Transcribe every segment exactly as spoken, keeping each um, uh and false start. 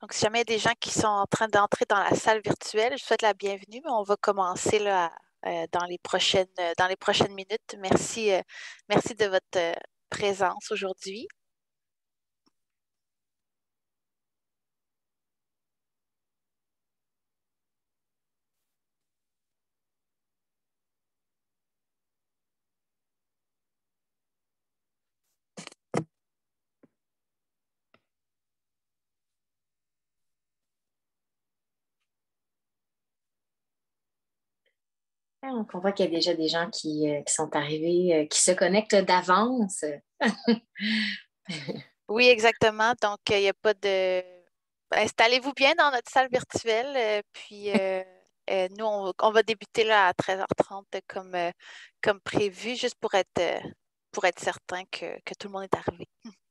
Donc, si jamais il y a des gens qui sont en train d'entrer dans la salle virtuelle, je vous souhaite la bienvenue, mais on va commencer là, euh, dans les prochaines, euh, dans les prochaines minutes. Merci, euh, merci de votre euh, présence aujourd'hui. Donc, on voit qu'il y a déjà des gens qui, euh, qui sont arrivés, euh, qui se connectent d'avance. Oui, exactement. Donc, euh, il n'y a pas de... Installez-vous bien dans notre salle virtuelle, euh, puis euh, euh, nous, on, on va débuter là à treize heures trente comme, euh, comme prévu, juste pour être, euh, pour être certain que, que tout le monde est arrivé.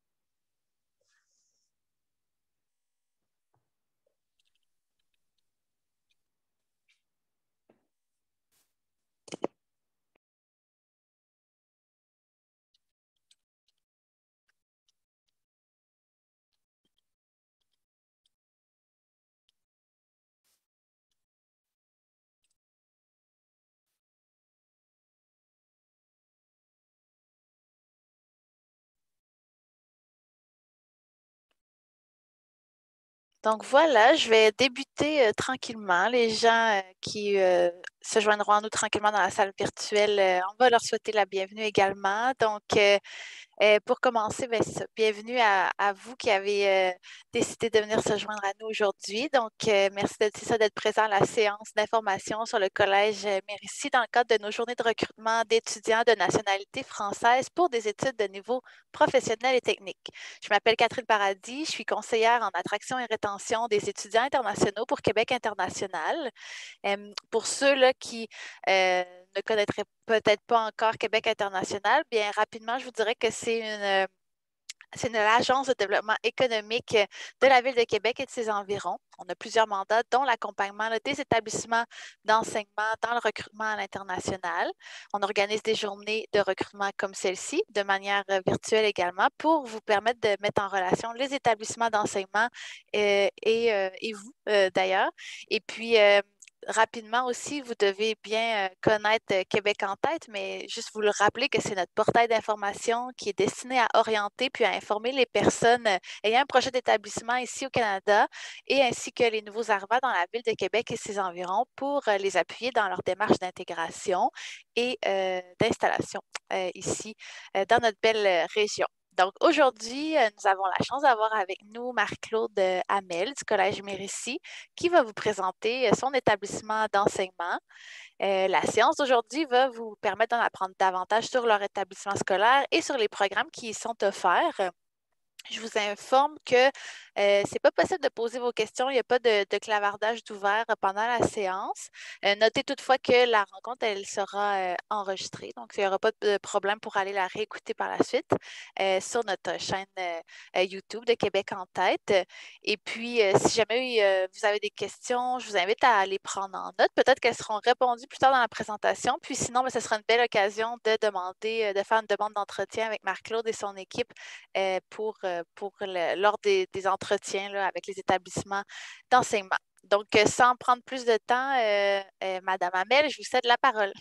Donc voilà, je vais débuter euh, tranquillement. Les gens euh, qui euh, se joindront à nous tranquillement dans la salle virtuelle, euh, on va leur souhaiter la bienvenue également. Donc, euh, euh, pour commencer, ben, c'est ça. Bienvenue à, à vous qui avez euh, décidé de venir se joindre à nous aujourd'hui. Donc, euh, merci d'être, c'est ça, d'être présent à la séance d'information sur le Collège euh, Mérissi dans le cadre de nos journées de recrutement d'étudiants de nationalité française pour des études de niveau professionnel et technique. Je m'appelle Catherine Paradis, je suis conseillère en attraction et rétention des étudiants internationaux pour Québec International. Euh, pour ceux là, qui euh, ne connaîtraient peut-être pas encore Québec International, bien rapidement, je vous dirais que c'est une, euh, c'est une agence de développement économique de la Ville de Québec et de ses environs. On a plusieurs mandats, dont l'accompagnement là, des établissements d'enseignement dans le recrutement à l'international. On organise des journées de recrutement comme celle-ci, de manière euh, virtuelle également, pour vous permettre de mettre en relation les établissements d'enseignement euh, et, euh, et vous, euh, d'ailleurs. Et puis, euh, rapidement aussi, vous devez bien euh, connaître euh, Québec en tête, mais juste vous le rappeler que c'est notre portail d'information qui est destiné à orienter puis à informer les personnes euh, ayant un projet d'établissement ici au Canada et ainsi que les nouveaux arrivants dans la ville de Québec et ses environs pour euh, les appuyer dans leur démarche d'intégration et euh, d'installation euh, ici euh, dans notre belle euh, région. Donc aujourd'hui, euh, nous avons la chance d'avoir avec nous Marie-Claude euh, Hamel du Collège Mérissi qui va vous présenter euh, son établissement d'enseignement. Euh, la séance d'aujourd'hui va vous permettre d'en apprendre davantage sur leur établissement scolaire et sur les programmes qui y sont offerts. Je vous informe que euh, c'est pas possible de poser vos questions. Il n'y a pas de, de clavardage d'ouvert pendant la séance. Euh, notez toutefois que la rencontre, elle sera euh, enregistrée. Donc, il n'y aura pas de problème pour aller la réécouter par la suite euh, sur notre chaîne euh, euh, YouTube de Québec en tête. Et puis, euh, si jamais euh, vous avez des questions, je vous invite à les prendre en note. Peut-être qu'elles seront répondues plus tard dans la présentation. Puis sinon, ben, ce sera une belle occasion de demander, euh, de faire une demande d'entretien avec Marc-Claude et son équipe euh, pour, euh, pour le- lors des, des entretiens là, avec les établissements d'enseignement. Donc, euh, sans prendre plus de temps, euh, euh, Madame Hamel, je vous cède la parole.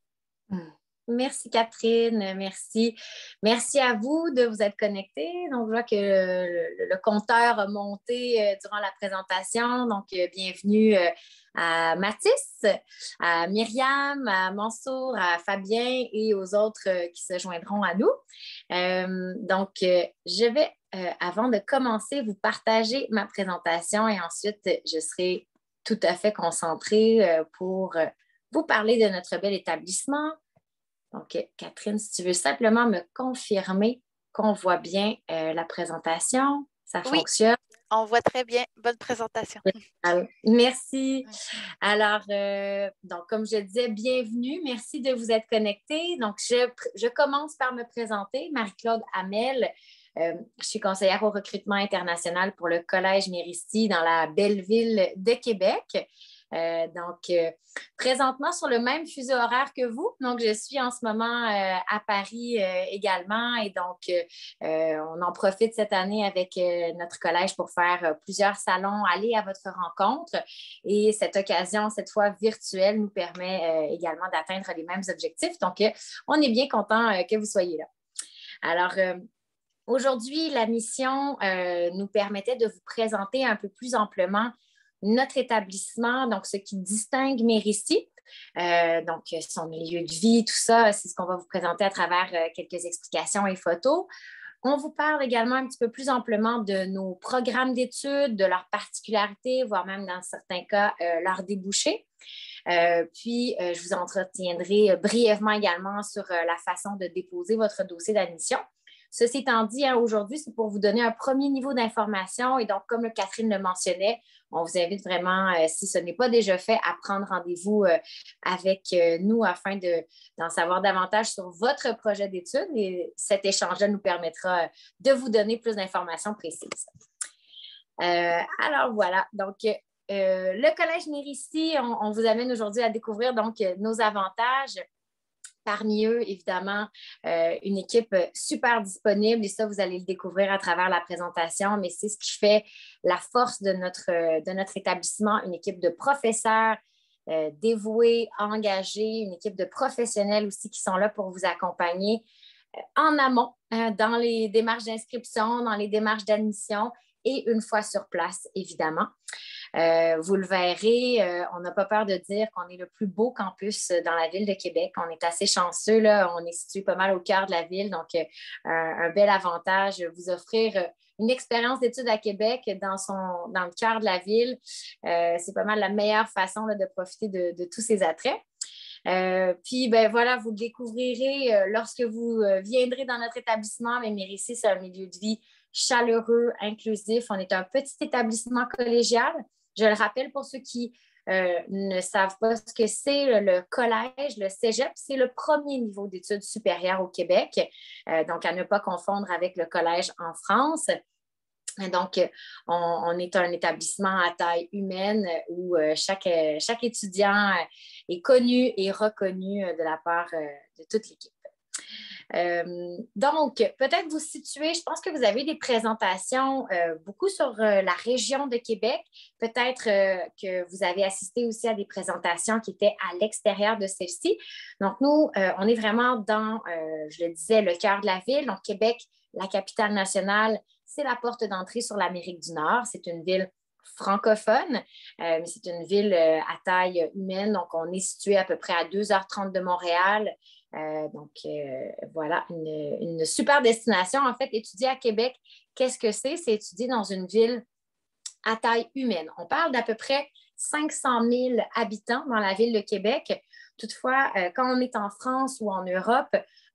Merci Catherine, merci. Merci à vous de vous être connectés. Donc, je vois que le, le- le compteur a monté euh, durant la présentation. Donc, euh, bienvenue euh, à Mathis, à Myriam, à Mansour, à Fabien et aux autres euh, qui se joindront à nous. Euh, donc, euh, je vais, euh, avant de commencer, vous partager ma présentation et ensuite, je serai tout à fait concentrée euh, pour euh, vous parler de notre bel établissement. Donc, Catherine, si tu veux simplement me confirmer qu'on voit bien euh, la présentation, ça Oui, fonctionne. on voit très bien. Bonne présentation. Euh, Merci. Alors, euh, donc, comme je disais, bienvenue. Merci de vous être connectés. Donc, je, je commence par me présenter. Marie-Claude Hamel. Euh, je suis conseillère au recrutement international pour le Collège Mérissi dans la belle ville de Québec. Euh, donc, euh, présentement sur le même fuseau horaire que vous. Donc, je suis en ce moment euh, à Paris euh, également et donc, euh, euh, on en profite cette année avec euh, notre collège pour faire euh, plusieurs salons, aller à votre rencontre. Et cette occasion, cette fois virtuelle, nous permet euh, également d'atteindre les mêmes objectifs. Donc, euh, on est bien content euh, que vous soyez là. Alors, euh, aujourd'hui, la mission euh, nous permettait de vous présenter un peu plus amplement notre établissement, donc ce qui distingue Mérici. Euh, donc, son milieu de vie, tout ça, c'est ce qu'on va vous présenter à travers euh, quelques explications et photos. On vous parle également un petit peu plus amplement de nos programmes d'études, de leurs particularités, voire même dans certains cas, euh, leurs débouchés. Euh, puis, euh, je vous entretiendrai brièvement également sur euh, la façon de déposer votre dossier d'admission. Ceci étant dit, hein, aujourd'hui, c'est pour vous donner un premier niveau d'information. Et donc, comme Catherine le mentionnait, on vous invite vraiment, euh, si ce n'est pas déjà fait, à prendre rendez-vous euh, avec euh, nous afin de, d'en savoir davantage sur votre projet d'études. Et cet échange-là nous permettra de vous donner plus d'informations précises. Euh, alors, voilà. Donc, euh, le Collège Mérici, on, on vous amène aujourd'hui à découvrir donc nos avantages. Parmi eux, évidemment, euh, une équipe super disponible et ça, vous allez le découvrir à travers la présentation, mais c'est ce qui fait la force de notre, de notre établissement, une équipe de professeurs euh, dévoués, engagés, une équipe de professionnels aussi qui sont là pour vous accompagner euh, en amont, hein, dans les démarches d'inscription, dans les démarches d'admission et une fois sur place, évidemment. Euh, vous le verrez, euh, on n'a pas peur de dire qu'on est le plus beau campus dans la ville de Québec. On est assez chanceux, là. On est situé pas mal au cœur de la ville, donc euh, un, un bel avantage. Vous offrir une expérience d'études à Québec dans, son, dans le cœur de la ville, euh, c'est pas mal la meilleure façon là, de profiter de, de tous ces attraits. Euh, puis, ben voilà, vous le découvrirez euh, lorsque vous euh, viendrez dans notre établissement. Mais Mérici, c'est un milieu de vie chaleureux, inclusif. On est un petit établissement collégial. Je le rappelle pour ceux qui euh, ne savent pas ce que c'est, le, le collège, le cégep, c'est le premier niveau d'études supérieures au Québec. Euh, donc, à ne pas confondre avec le collège en France. Donc, on, on est un établissement à taille humaine où euh, chaque, chaque étudiant est connu et reconnu de la part euh, de toute l'équipe. Euh, donc, peut-être vous situer, je pense que vous avez des présentations euh, beaucoup sur euh, la région de Québec. Peut-être euh, que vous avez assisté aussi à des présentations qui étaient à l'extérieur de celle-ci. Donc, nous, euh, on est vraiment dans, euh, je le disais, le cœur de la ville. Donc, Québec, la capitale nationale, c'est la porte d'entrée sur l'Amérique du Nord. C'est une ville francophone, euh, mais c'est une ville euh, à taille humaine. Donc, on est situé à peu près à deux heures trente de Montréal. Euh, donc, euh, voilà, une, une super destination. En fait, étudier à Québec, qu'est-ce que c'est? C'est étudier dans une ville à taille humaine. On parle d'à peu près cinq cent mille habitants dans la ville de Québec. Toutefois, euh, quand on est en France ou en Europe,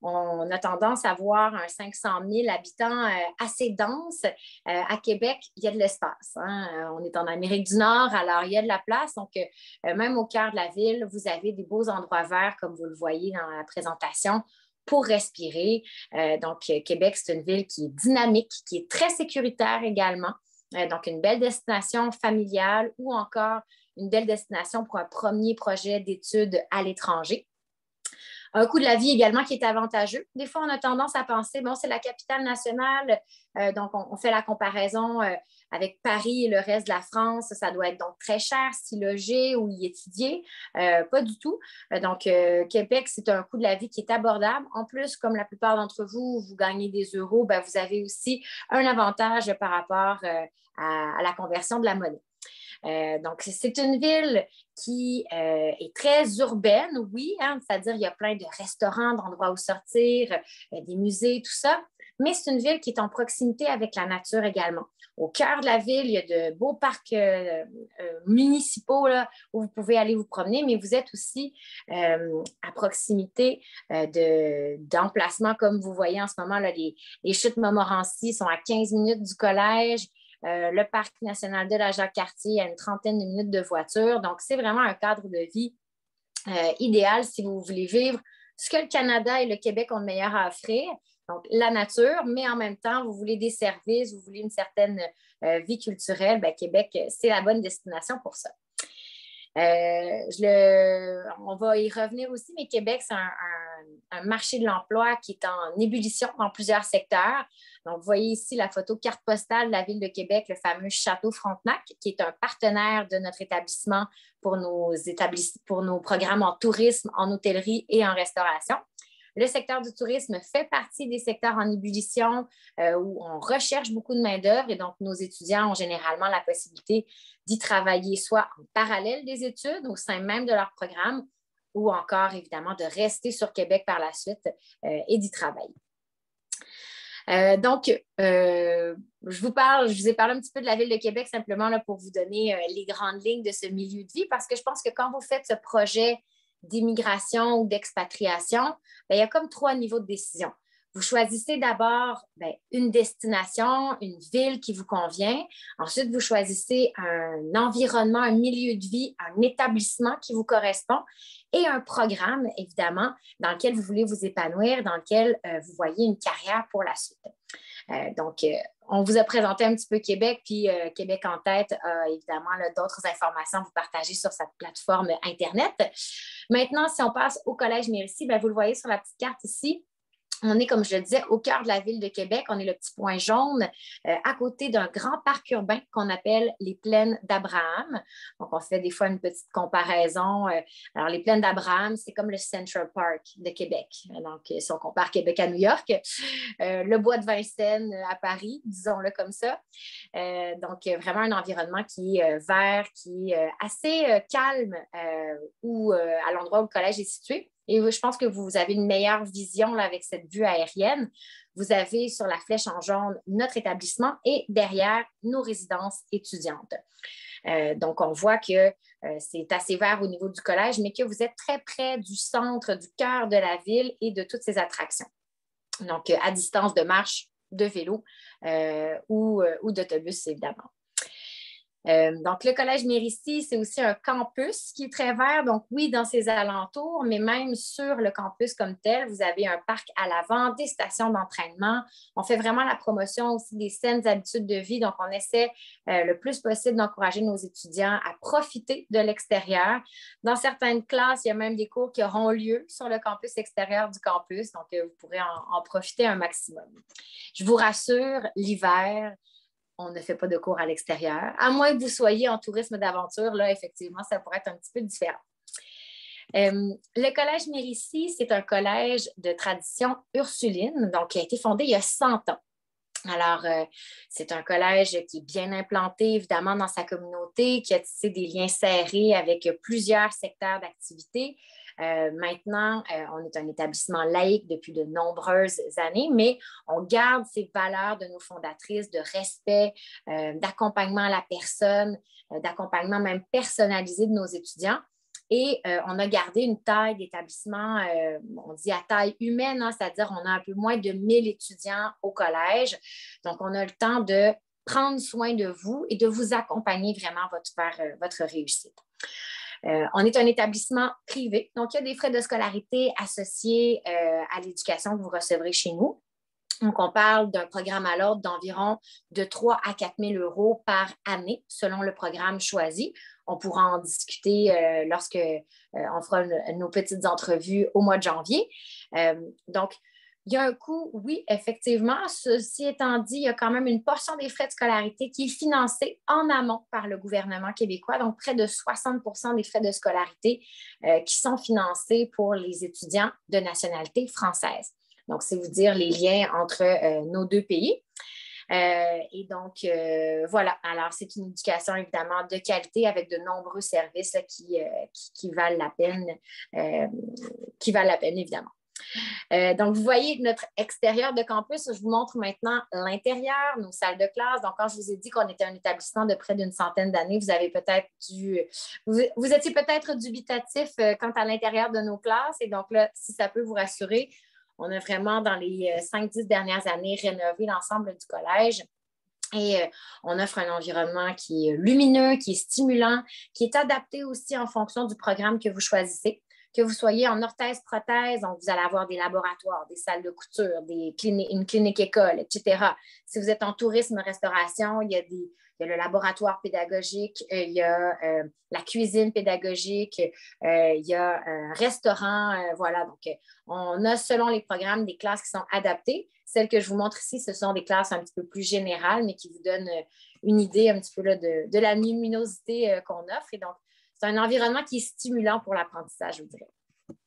on a tendance à voir un cinq cent mille habitants euh, assez dense. Euh, à Québec, il y a de l'espace. Hein? On est en Amérique du Nord, alors il y a de la place. Donc, euh, même au cœur de la ville, vous avez des beaux endroits verts, comme vous le voyez dans la présentation, pour respirer. Euh, donc, Québec, c'est une ville qui est dynamique, qui est très sécuritaire également. Euh, donc, une belle destination familiale ou encore une belle destination pour un premier projet d'études à l'étranger. Un coût de la vie également qui est avantageux. Des fois, on a tendance à penser, bon, c'est la capitale nationale, euh, donc on, on fait la comparaison euh, avec Paris et le reste de la France. Ça doit être donc très cher s'y loger ou y étudier. Euh, pas du tout. Euh, donc, euh, Québec, c'est un coût de la vie qui est abordable. En plus, comme la plupart d'entre vous, vous gagnez des euros, ben, vous avez aussi un avantage par rapport euh, à, à la conversion de la monnaie. Euh, donc, c'est une ville qui euh, est très urbaine, oui, hein, c'est-à-dire il y a plein de restaurants, d'endroits où sortir, euh, des musées, tout ça, mais c'est une ville qui est en proximité avec la nature également. Au cœur de la ville, il y a de beaux parcs euh, euh, municipaux là, où vous pouvez aller vous promener, mais vous êtes aussi euh, à proximité euh, de, d'emplacements comme vous voyez en ce moment, là, les, les chutes Montmorency sont à quinze minutes du collège. Euh, le parc national de la Jacques-Cartier à une trentaine de minutes de voiture. Donc, c'est vraiment un cadre de vie euh, idéal si vous voulez vivre ce que le Canada et le Québec ont de meilleur à offrir. Donc, la nature, mais en même temps, vous voulez des services, vous voulez une certaine euh, vie culturelle, bien, Québec, c'est la bonne destination pour ça. Euh, je le, on va y revenir aussi, mais Québec, c'est un, un, un marché de l'emploi qui est en ébullition dans plusieurs secteurs. Donc, vous voyez ici la photo carte postale de la ville de Québec, le fameux Château Frontenac, qui est un partenaire de notre établissement pour nos, établissements, pour nos programmes en tourisme, en hôtellerie et en restauration. Le secteur du tourisme fait partie des secteurs en ébullition euh, où on recherche beaucoup de main-d'œuvre et donc nos étudiants ont généralement la possibilité d'y travailler soit en parallèle des études au sein même de leur programme ou encore évidemment de rester sur Québec par la suite euh, et d'y travailler. Euh, donc, euh, je vous parle, je vous ai parlé un petit peu de la Ville de Québec simplement là, pour vous donner euh, les grandes lignes de ce milieu de vie parce que je pense que quand vous faites ce projet d'immigration ou d'expatriation, bien, il y a comme trois niveaux de décision. Vous choisissez d'abord bien, une destination, une ville qui vous convient. Ensuite, vous choisissez un environnement, un milieu de vie, un établissement qui vous correspond et un programme, évidemment, dans lequel vous voulez vous épanouir, dans lequel euh, vous voyez une carrière pour la suite. Euh, donc, euh, on vous a présenté un petit peu Québec, puis euh, Québec en tête a évidemment là, d'autres informations à vous partager sur cette plateforme Internet. Maintenant, si on passe au Collège Mérisy, bien, vous le voyez sur la petite carte ici. On est, comme je le disais, au cœur de la ville de Québec. On est le petit point jaune euh, à côté d'un grand parc urbain qu'on appelle les Plaines d'Abraham. Donc, on fait des fois une petite comparaison. Euh, alors, les Plaines d'Abraham, c'est comme le Central Park de Québec. Donc, si on compare Québec à New York, euh, le bois de Vincennes à Paris, disons-le comme ça. Euh, donc, vraiment un environnement qui est euh, vert, qui est euh, assez euh, calme euh, où, euh, à l'endroit où le collège est situé. Et je pense que vous avez une meilleure vision là, avec cette vue aérienne. Vous avez sur la flèche en jaune notre établissement et derrière nos résidences étudiantes. Euh, donc, on voit que euh, c'est assez vert au niveau du collège, mais que vous êtes très près du centre, du cœur de la ville et de toutes ses attractions. Donc, à distance de marche, de vélo euh, ou, euh, ou d'autobus, évidemment. Euh, donc, le Collège Mérisy, c'est aussi un campus qui est très vert. Donc, oui, dans ses alentours, mais même sur le campus comme tel, vous avez un parc à l'avant, des stations d'entraînement. On fait vraiment la promotion aussi des saines habitudes de vie. Donc, on essaie euh, le plus possible d'encourager nos étudiants à profiter de l'extérieur. Dans certaines classes, il y a même des cours qui auront lieu sur le campus extérieur du campus. Donc, euh, vous pourrez en, en profiter un maximum. Je vous rassure, l'hiver, on ne fait pas de cours à l'extérieur. À moins que vous soyez en tourisme d'aventure, là, effectivement, ça pourrait être un petit peu différent. Euh, le Collège Mérisy, c'est un collège de tradition ursuline, donc qui a été fondé il y a cent ans. Alors, euh, c'est un collège qui est bien implanté, évidemment, dans sa communauté, qui a tissé des liens serrés avec plusieurs secteurs d'activité. Euh, maintenant, euh, on est un établissement laïque depuis de nombreuses années, mais on garde ces valeurs de nos fondatrices de respect, euh, d'accompagnement à la personne, euh, d'accompagnement même personnalisé de nos étudiants. Et euh, on a gardé une taille d'établissement, euh, on dit à taille humaine, hein, c'est-à-dire on a un peu moins de mille étudiants au collège. Donc, on a le temps de prendre soin de vous et de vous accompagner vraiment votre, vers euh, votre réussite. Euh, on est un établissement privé, donc il y a des frais de scolarité associés euh, à l'éducation que vous recevrez chez nous. Donc, on parle d'un programme à l'ordre d'environ de trois à quatre mille euros par année selon le programme choisi. On pourra en discuter euh, lorsque euh, on fera une, nos petites entrevues au mois de janvier. Euh, donc, il y a un coût, oui, effectivement. Ceci étant dit, il y a quand même une portion des frais de scolarité qui est financée en amont par le gouvernement québécois. Donc, près de soixante pour cent des frais de scolarité euh, qui sont financés pour les étudiants de nationalité française. Donc, c'est vous dire les liens entre euh, nos deux pays. Euh, et donc, euh, voilà. Alors, c'est une éducation, évidemment, de qualité avec de nombreux services là, qui, euh, qui, qui valent la peine, euh, qui valent la peine, évidemment. Euh, donc, vous voyez notre extérieur de campus. Je vous montre maintenant l'intérieur, nos salles de classe. Donc, quand je vous ai dit qu'on était un établissement de près d'une centaine d'années, vous avez peut-être dû... Vous, vous étiez peut-être dubitatif euh, quant à l'intérieur de nos classes. Et donc là, si ça peut vous rassurer, on a vraiment, dans les cinq dix dernières années, rénové l'ensemble du collège. Et euh, on offre un environnement qui est lumineux, qui est stimulant, qui est adapté aussi en fonction du programme que vous choisissez, Que vous soyez en orthèse-prothèse, donc vous allez avoir des laboratoires, des salles de couture, des clini- une clinique-école, et cetera. Si vous êtes en tourisme-restauration, il y a des il y a le laboratoire pédagogique, euh, il y a euh, la cuisine pédagogique, euh, il y a un restaurant. Euh, voilà, donc euh, on a selon les programmes des classes qui sont adaptées. Celles que je vous montre ici, ce sont des classes un petit peu plus générales, mais qui vous donnent euh, une idée un petit peu là, de, de la luminosité euh, qu'on offre. Et donc, c'est un environnement qui est stimulant pour l'apprentissage, je vous dirais.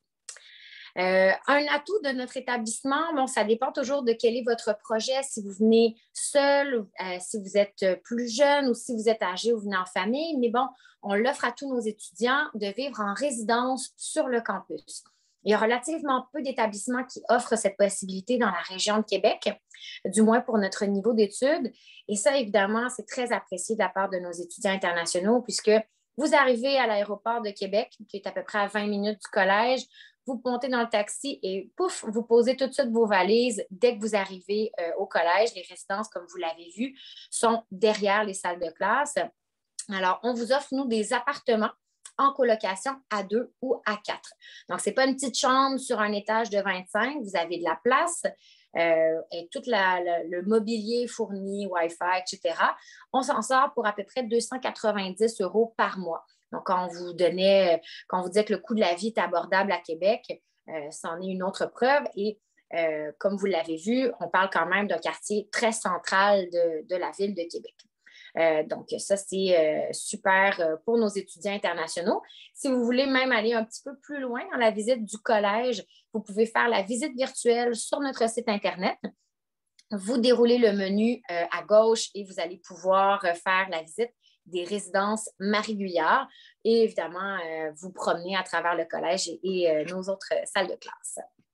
Euh, un atout de notre établissement, bon, ça dépend toujours de quel est votre projet, si vous venez seul, euh, si vous êtes plus jeune ou si vous êtes âgé ou vous venez en famille, mais bon, on l'offre à tous nos étudiants de vivre en résidence sur le campus. Il y a relativement peu d'établissements qui offrent cette possibilité dans la région de Québec, du moins pour notre niveau d'études. Et ça, évidemment, c'est très apprécié de la part de nos étudiants internationaux puisque vous arrivez à l'aéroport de Québec, qui est à peu près à vingt minutes du collège, vous montez dans le taxi et pouf, vous posez tout de suite vos valises dès que vous arrivez euh, au collège. Les résidences, comme vous l'avez vu, sont derrière les salles de classe. Alors, on vous offre, nous, des appartements en colocation à deux ou à quatre. Donc, ce n'est pas une petite chambre sur un étage de vingt-cinq. Vous avez de la place euh, et tout la, la, le mobilier fourni, Wi-Fi, et cetera. On s'en sort pour à peu près deux cent quatre-vingt-dix euros par mois. Donc, quand on vous donnait, quand on vous disait que le coût de la vie est abordable à Québec, euh, c'en est une autre preuve. Et euh, comme vous l'avez vu, on parle quand même d'un quartier très central de, de la ville de Québec. Euh, donc, ça, c'est euh, super pour nos étudiants internationaux. Si vous voulez même aller un petit peu plus loin dans la visite du collège, vous pouvez faire la visite virtuelle sur notre site Internet. Vous déroulez le menu euh, à gauche et vous allez pouvoir euh, faire la visite des résidences Marie-Guyard et évidemment, euh, vous promener à travers le collège et, et euh, nos autres salles de classe.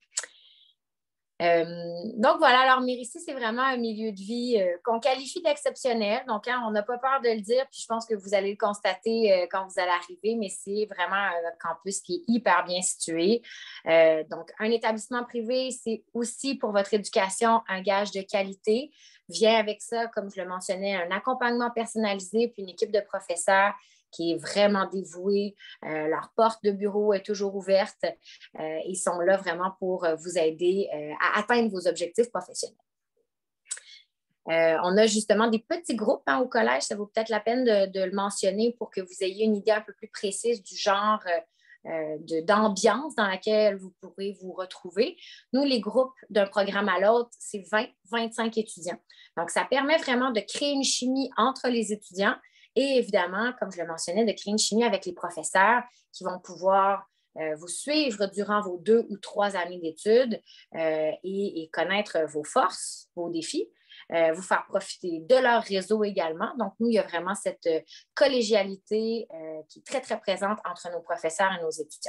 Euh, donc voilà, alors Mérici, c'est vraiment un milieu de vie euh, qu'on qualifie d'exceptionnel. Donc, hein, on n'a pas peur de le dire, puis je pense que vous allez le constater euh, quand vous allez arriver, mais c'est vraiment un campus qui est hyper bien situé. Euh, donc, un établissement privé, c'est aussi pour votre éducation un gage de qualité. Vient avec ça, comme je le mentionnais, un accompagnement personnalisé, puis une équipe de professeurs qui est vraiment dévouée. Euh, leur porte de bureau est toujours ouverte. Euh, ils sont là vraiment pour vous aider euh, à atteindre vos objectifs professionnels. Euh, on a justement des petits groupes hein, au collège. Ça vaut peut-être la peine de, de le mentionner pour que vous ayez une idée un peu plus précise du genre euh, de, d'ambiance dans laquelle vous pourrez vous retrouver. Nous, les groupes d'un programme à l'autre, c'est vingt à vingt-cinq étudiants. Donc, ça permet vraiment de créer une chimie entre les étudiants et évidemment, comme je le mentionnais, de créer une chimie avec les professeurs qui vont pouvoir euh, vous suivre durant vos deux ou trois années d'études euh, et, et connaître vos forces, vos défis. Euh, vous faire profiter de leur réseau également. Donc, nous, il y a vraiment cette euh, collégialité euh, qui est très, très présente entre nos professeurs et nos étudiants.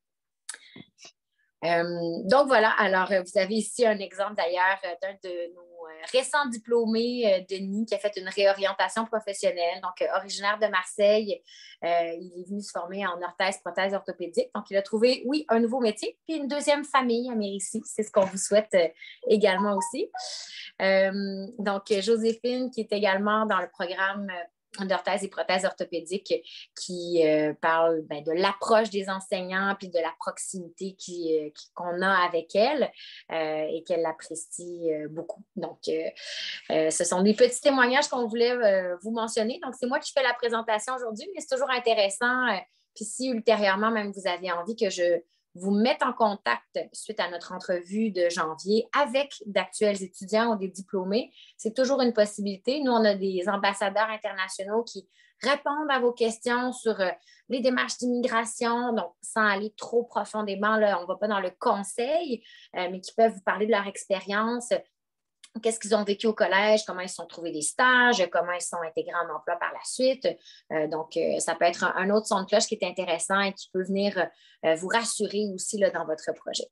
Euh, donc, voilà. Alors, euh, vous avez ici un exemple d'ailleurs euh, d'un de nos euh, récents diplômés, euh, Denis, qui a fait une réorientation professionnelle. Donc, euh, originaire de Marseille, euh, il est venu se former en orthèse, prothèse orthopédique. Donc, il a trouvé, oui, un nouveau métier, puis une deuxième famille à Mérici. C'est ce qu'on vous souhaite euh, également aussi. Euh, donc, Joséphine, qui est également dans le programme d'orthèse et prothèse orthopédique, qui euh, parle ben, de l'approche des enseignants puis de la proximité qui, euh, qui, qu'on a avec elle euh, et qu'elle apprécie euh, beaucoup. Donc, euh, euh, ce sont des petits témoignages qu'on voulait euh, vous mentionner. Donc, c'est moi qui fais la présentation aujourd'hui, mais c'est toujours intéressant. Euh, puis si ultérieurement, même vous avez envie que je vous mettre en contact suite à notre entrevue de janvier avec d'actuels étudiants ou des diplômés. C'est toujours une possibilité. Nous, on a des ambassadeurs internationaux qui répondent à vos questions sur euh, les démarches d'immigration, donc sans aller trop profondément, là, on ne va pas dans le conseil, euh, mais qui peuvent vous parler de leur expérience, qu'est-ce qu'ils ont vécu au collège, comment ils se sont trouvés des stages, comment ils se sont intégrés en emploi par la suite. Euh, donc, euh, ça peut être un, un autre son de cloche qui est intéressant et qui peut venir euh, vous rassurer aussi là, dans votre projet.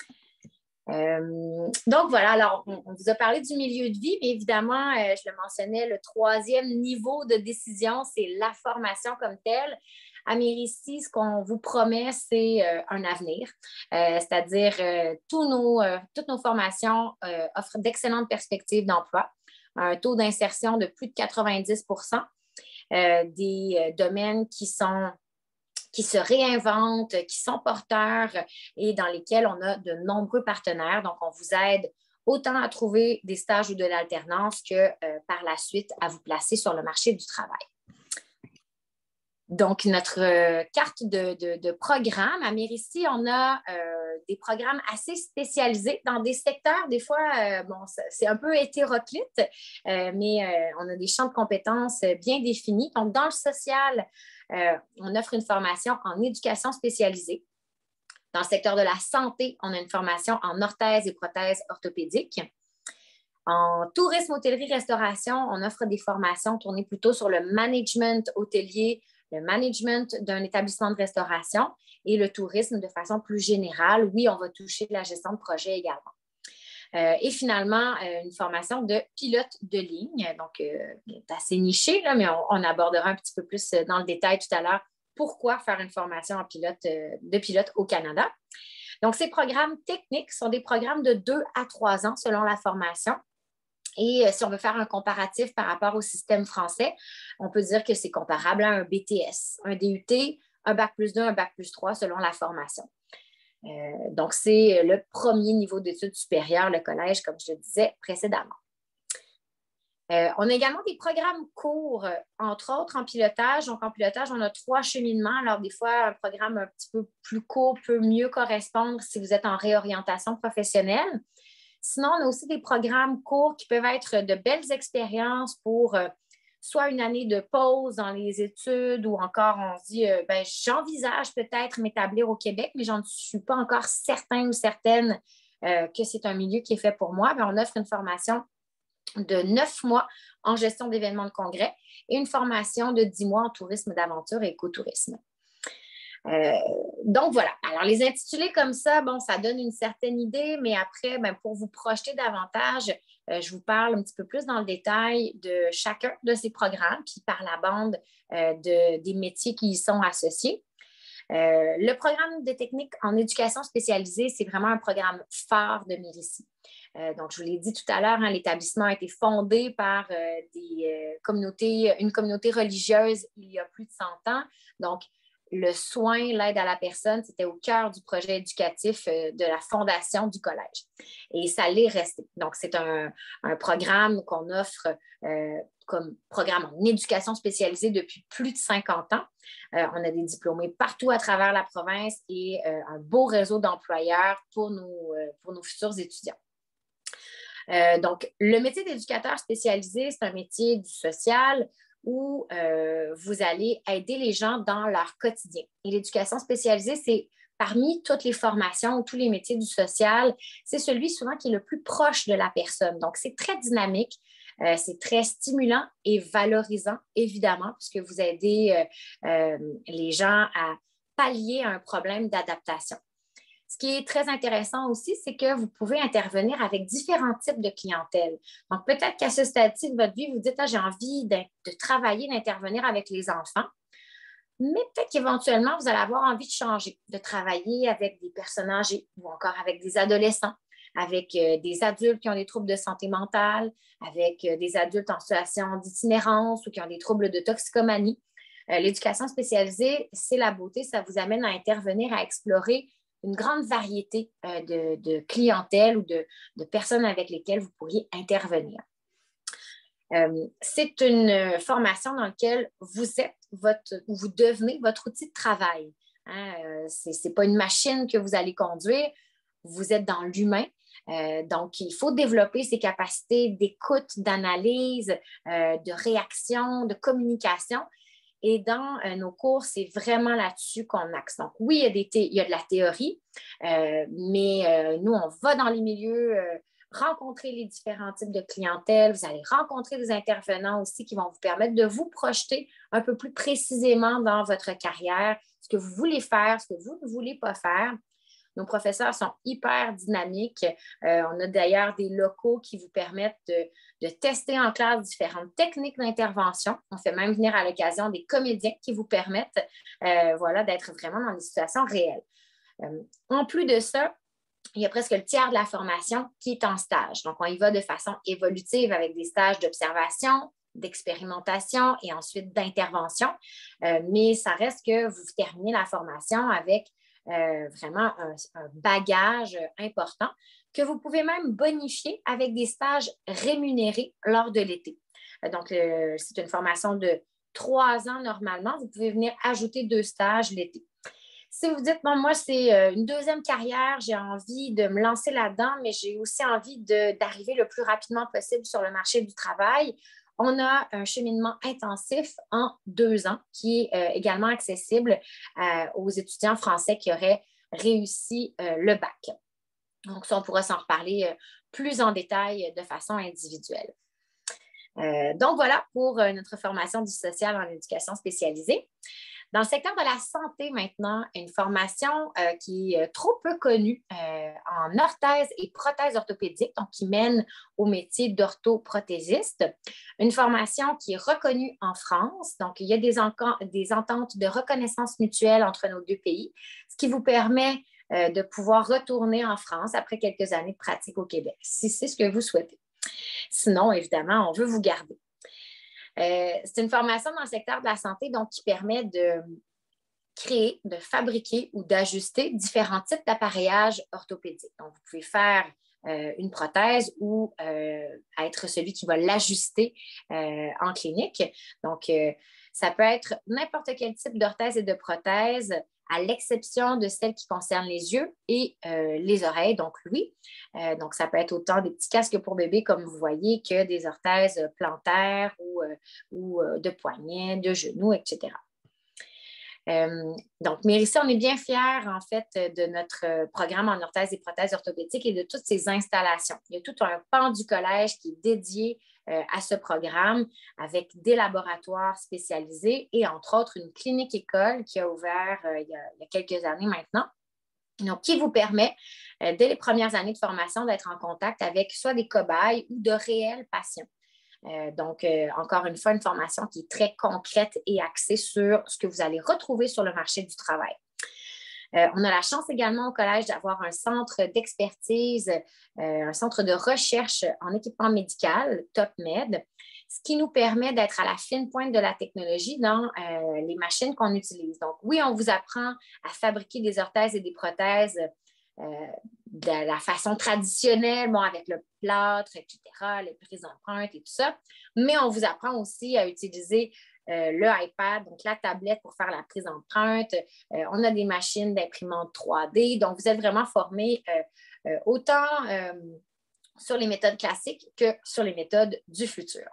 Euh, donc, voilà, alors, on, on vous a parlé du milieu de vie, mais évidemment, euh, je le mentionnais, le troisième niveau de décision, c'est la formation comme telle. À Mérici, ce qu'on vous promet, c'est euh, un avenir, euh, c'est-à-dire euh, tous nos, euh, toutes nos formations euh, offrent d'excellentes perspectives d'emploi, un taux d'insertion de plus de quatre-vingt-dix pour cent, euh, des euh, domaines qui sont qui se réinventent, qui sont porteurs et dans lesquels on a de nombreux partenaires. Donc, on vous aide autant à trouver des stages ou de l'alternance que euh, par la suite à vous placer sur le marché du travail. Donc, notre euh, carte de, de, de programme, à Mérici, on a euh, des programmes assez spécialisés dans des secteurs. Des fois, euh, bon, c'est un peu hétéroclite, euh, mais euh, on a des champs de compétences bien définis. Donc, dans le social, euh, on offre une formation en éducation spécialisée. Dans le secteur de la santé, on a une formation en orthèse et prothèse orthopédique. En tourisme, hôtellerie, restauration, on offre des formations tournées plutôt sur le management hôtelier, le management d'un établissement de restauration et le tourisme de façon plus générale. Oui, on va toucher la gestion de projet également. Euh, et finalement, euh, une formation de pilote de ligne, donc euh, assez niché, là, mais on, on abordera un petit peu plus dans le détail tout à l'heure pourquoi faire une formation en pilote, euh, de pilote au Canada. Donc, ces programmes techniques sont des programmes de deux à trois ans selon la formation. Et euh, si on veut faire un comparatif par rapport au système français, on peut dire que c'est comparable à un B T S, un D U T, un bac plus deux, un bac plus trois selon la formation. Euh, donc, c'est le premier niveau d'études supérieures, le collège, comme je le disais précédemment. Euh, on a également des programmes courts, entre autres en pilotage. Donc, en pilotage, on a trois cheminements. Alors, des fois, un programme un petit peu plus court peut mieux correspondre si vous êtes en réorientation professionnelle. Sinon, on a aussi des programmes courts qui peuvent être de belles expériences pour euh, soit une année de pause dans les études ou encore on se dit, euh, ben, j'envisage peut-être m'établir au Québec, mais je ne suis pas encore certain ou certaine euh, que c'est un milieu qui est fait pour moi. Bien, on offre une formation de neuf mois en gestion d'événements de congrès et une formation de dix mois en tourisme d'aventure et écotourisme. Euh, donc, voilà. Alors, les intitulés comme ça, bon, ça donne une certaine idée, mais après, ben, pour vous projeter davantage, euh, je vous parle un petit peu plus dans le détail de chacun de ces programmes, puis par la bande euh, de, des métiers qui y sont associés. Euh, le programme de technique en éducation spécialisée, c'est vraiment un programme phare de Mérici. Euh, donc, je vous l'ai dit tout à l'heure, hein, l'établissement a été fondé par euh, des, euh, communautés, une communauté religieuse il y a plus de cent ans. Donc, le soin, l'aide à la personne, c'était au cœur du projet éducatif euh, de la fondation du collège. Et ça l'est resté. Donc, c'est un, un programme qu'on offre euh, comme programme en éducation spécialisée depuis plus de cinquante ans. Euh, on a des diplômés partout à travers la province et euh, un beau réseau d'employeurs pour nos, euh, pour nos futurs étudiants. Euh, donc, le métier d'éducateur spécialisé, c'est un métier du social où euh, vous allez aider les gens dans leur quotidien. Et l'éducation spécialisée, c'est parmi toutes les formations ou tous les métiers du social, c'est celui souvent qui est le plus proche de la personne. Donc, c'est très dynamique, euh, c'est très stimulant et valorisant, évidemment, puisque vous aidez euh, euh, les gens à pallier un problème d'adaptation. Ce qui est très intéressant aussi, c'est que vous pouvez intervenir avec différents types de clientèle. Donc, peut-être qu'à ce stade-ci de votre vie, vous dites ah, j'ai envie de, de travailler, d'intervenir avec les enfants, mais peut-être qu'éventuellement, vous allez avoir envie de changer, de travailler avec des personnes âgées ou encore avec des adolescents, avec euh, des adultes qui ont des troubles de santé mentale, avec euh, des adultes en situation d'itinérance ou qui ont des troubles de toxicomanie. Euh, l'éducation spécialisée, c'est la beauté, ça vous amène à intervenir, à explorer une grande variété euh, de, de clientèle ou de, de personnes avec lesquelles vous pourriez intervenir. Euh, c'est une formation dans laquelle vous êtes votre, ou vous devenez votre outil de travail. Hein? Euh, ce n'est pas une machine que vous allez conduire, vous êtes dans l'humain. Euh, donc, il faut développer ces capacités d'écoute, d'analyse, euh, de réaction, de communication. Et dans euh, nos cours, c'est vraiment là-dessus qu'on axe. Donc, oui, il y a, des il y a de la théorie, euh, mais euh, nous, on va dans les milieux, euh, rencontrer les différents types de clientèle. Vous allez rencontrer des intervenants aussi qui vont vous permettre de vous projeter un peu plus précisément dans votre carrière, ce que vous voulez faire, ce que vous ne voulez pas faire. Nos professeurs sont hyper dynamiques. Euh, on a d'ailleurs des locaux qui vous permettent de, de tester en classe différentes techniques d'intervention. On fait même venir à l'occasion des comédiens qui vous permettent euh, voilà, d'être vraiment dans des situations réelles. Euh, en plus de ça, il y a presque le tiers de la formation qui est en stage. Donc, on y va de façon évolutive avec des stages d'observation, d'expérimentation et ensuite d'intervention. Euh, mais ça reste que vous terminez la formation avec euh, vraiment un, un bagage important que vous pouvez même bonifier avec des stages rémunérés lors de l'été. Euh, donc, euh, c'est une formation de trois ans normalement. Vous pouvez venir ajouter deux stages l'été. Si vous dites, bon, moi, c'est une deuxième carrière, j'ai envie de me lancer là-dedans, mais j'ai aussi envie de, d'arriver le plus rapidement possible sur le marché du travail, on a un cheminement intensif en deux ans qui est euh, également accessible euh, aux étudiants français qui auraient réussi euh, le bac. Donc, ça, on pourra s'en reparler euh, plus en détail de façon individuelle. Euh, donc, voilà pour euh, notre formation du social en éducation spécialisée. Dans le secteur de la santé maintenant, une formation euh, qui est trop peu connue euh, en orthèse et prothèse orthopédique, donc qui mène au métier d'orthoprothésiste. Une formation qui est reconnue en France, donc il y a des, encan- des ententes de reconnaissance mutuelle entre nos deux pays, ce qui vous permet euh, de pouvoir retourner en France après quelques années de pratique au Québec, si c'est ce que vous souhaitez. Sinon, évidemment, on veut vous garder. Euh, c'est une formation dans le secteur de la santé donc, qui permet de créer, de fabriquer ou d'ajuster différents types d'appareillage orthopédique. Donc, vous pouvez faire euh, une prothèse ou euh, être celui qui va l'ajuster euh, en clinique. Donc, euh, ça peut être n'importe quel type d'orthèse et de prothèse, à l'exception de celles qui concernent les yeux et euh, les oreilles, donc l'ouïe. Euh, donc, ça peut être autant des petits casques pour bébé, comme vous voyez, que des orthèses plantaires ou, euh, ou euh, de poignets, de genoux, et cetera. Euh, donc, Mérissa, on est bien fiers, en fait, de notre programme en orthèse et prothèses orthopédiques et de toutes ces installations. Il y a tout un pan du collège qui est dédié euh, à ce programme avec des laboratoires spécialisés et, entre autres, une clinique-école qui a ouvert euh, il y a, il y a quelques années maintenant. Donc, qui vous permet, euh, dès les premières années de formation, d'être en contact avec soit des cobayes ou de réels patients. Euh, donc, euh, encore une fois, une formation qui est très concrète et axée sur ce que vous allez retrouver sur le marché du travail. Euh, on a la chance également au collège d'avoir un centre d'expertise, euh, un centre de recherche en équipement médical, TopMed, ce qui nous permet d'être à la fine pointe de la technologie dans euh, les machines qu'on utilise. Donc, oui, on vous apprend à fabriquer des orthèses et des prothèses Euh, de la façon traditionnelle, bon, avec le plâtre, et cetera, les prises d'empreintes et tout ça. Mais on vous apprend aussi à utiliser euh, le iPad, donc la tablette pour faire la prise d'empreinte. Euh, on a des machines d'imprimante trois D. Donc, vous êtes vraiment formés euh, euh, autant euh, sur les méthodes classiques que sur les méthodes du futur.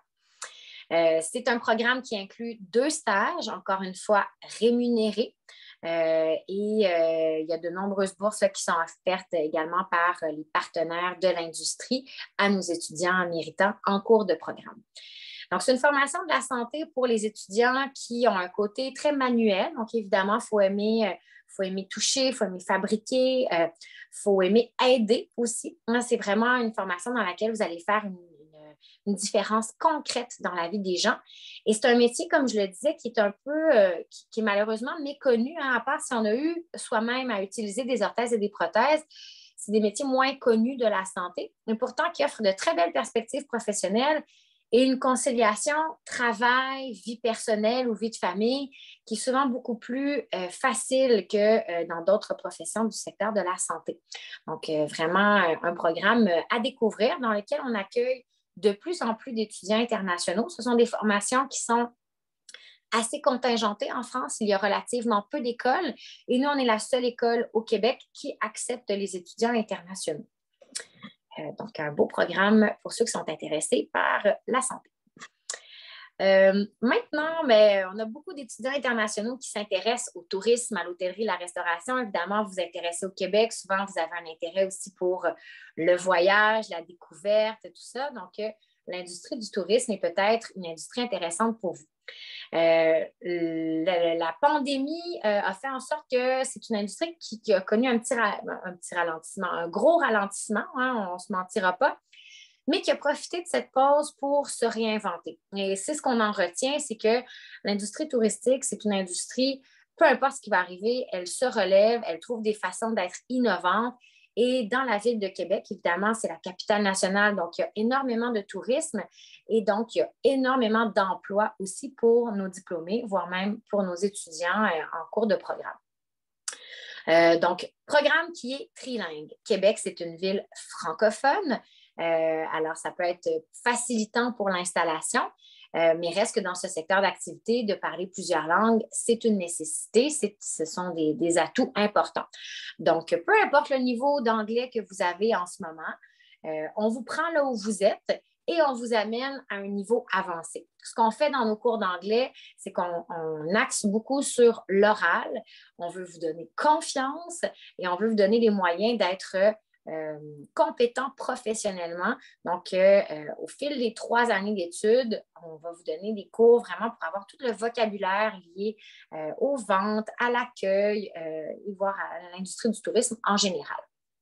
Euh, c'est un programme qui inclut deux stages, encore une fois rémunérés. Euh, et euh, il y a de nombreuses bourses là, qui sont offertes également par euh, les partenaires de l'industrie à nos étudiants méritants en cours de programme. Donc, c'est une formation de la santé pour les étudiants qui ont un côté très manuel. Donc, évidemment, il faut aimer, euh, faut aimer toucher, il faut aimer fabriquer, il euh, faut aimer aider aussi. C'est vraiment une formation dans laquelle vous allez faire une une différence concrète dans la vie des gens. Et c'est un métier, comme je le disais, qui est un peu, euh, qui, qui est malheureusement méconnu, hein, à part si on a eu soi-même à utiliser des orthèses et des prothèses. C'est des métiers moins connus de la santé, mais pourtant qui offrent de très belles perspectives professionnelles et une conciliation travail, vie personnelle ou vie de famille qui est souvent beaucoup plus euh, facile que euh, dans d'autres professions du secteur de la santé. Donc, euh, vraiment euh, un programme à découvrir dans lequel on accueille de plus en plus d'étudiants internationaux. Ce sont des formations qui sont assez contingentées en France. Il y a relativement peu d'écoles et nous, on est la seule école au Québec qui accepte les étudiants internationaux. Euh, donc, un beau programme pour ceux qui sont intéressés par la santé. Euh, maintenant, mais on a beaucoup d'étudiants internationaux qui s'intéressent au tourisme, à l'hôtellerie, la restauration. Évidemment, vous vous intéressez au Québec. Souvent, vous avez un intérêt aussi pour le voyage, la découverte, tout ça. Donc, euh, l'industrie du tourisme est peut-être une industrie intéressante pour vous. Euh, la, la pandémie euh, a fait en sorte que c'est une industrie qui, qui a connu un petit, un petit ralentissement, un gros ralentissement, hein, on ne se mentira pas, mais qui a profité de cette pause pour se réinventer. Et c'est ce qu'on en retient, c'est que l'industrie touristique, c'est une industrie, peu importe ce qui va arriver, elle se relève, elle trouve des façons d'être innovante Et dans la ville de Québec, évidemment, c'est la capitale nationale, donc il y a énormément de tourisme et donc il y a énormément d'emplois aussi pour nos diplômés, voire même pour nos étudiants en cours de programme. Euh, donc, programme qui est trilingue. Québec, c'est une ville francophone. Euh, alors, ça peut être facilitant pour l'installation, euh, mais reste que dans ce secteur d'activité, de parler plusieurs langues, c'est une nécessité. C'est, ce sont des, des atouts importants. Donc, peu importe le niveau d'anglais que vous avez en ce moment, euh, on vous prend là où vous êtes et on vous amène à un niveau avancé. Ce qu'on fait dans nos cours d'anglais, c'est qu'on on axe beaucoup sur l'oral. On veut vous donner confiance et on veut vous donner les moyens d'être euh, compétent professionnellement. Donc, euh, euh, au fil des trois années d'études, on va vous donner des cours vraiment pour avoir tout le vocabulaire lié euh, aux ventes, à l'accueil euh, et voire à l'industrie du tourisme en général.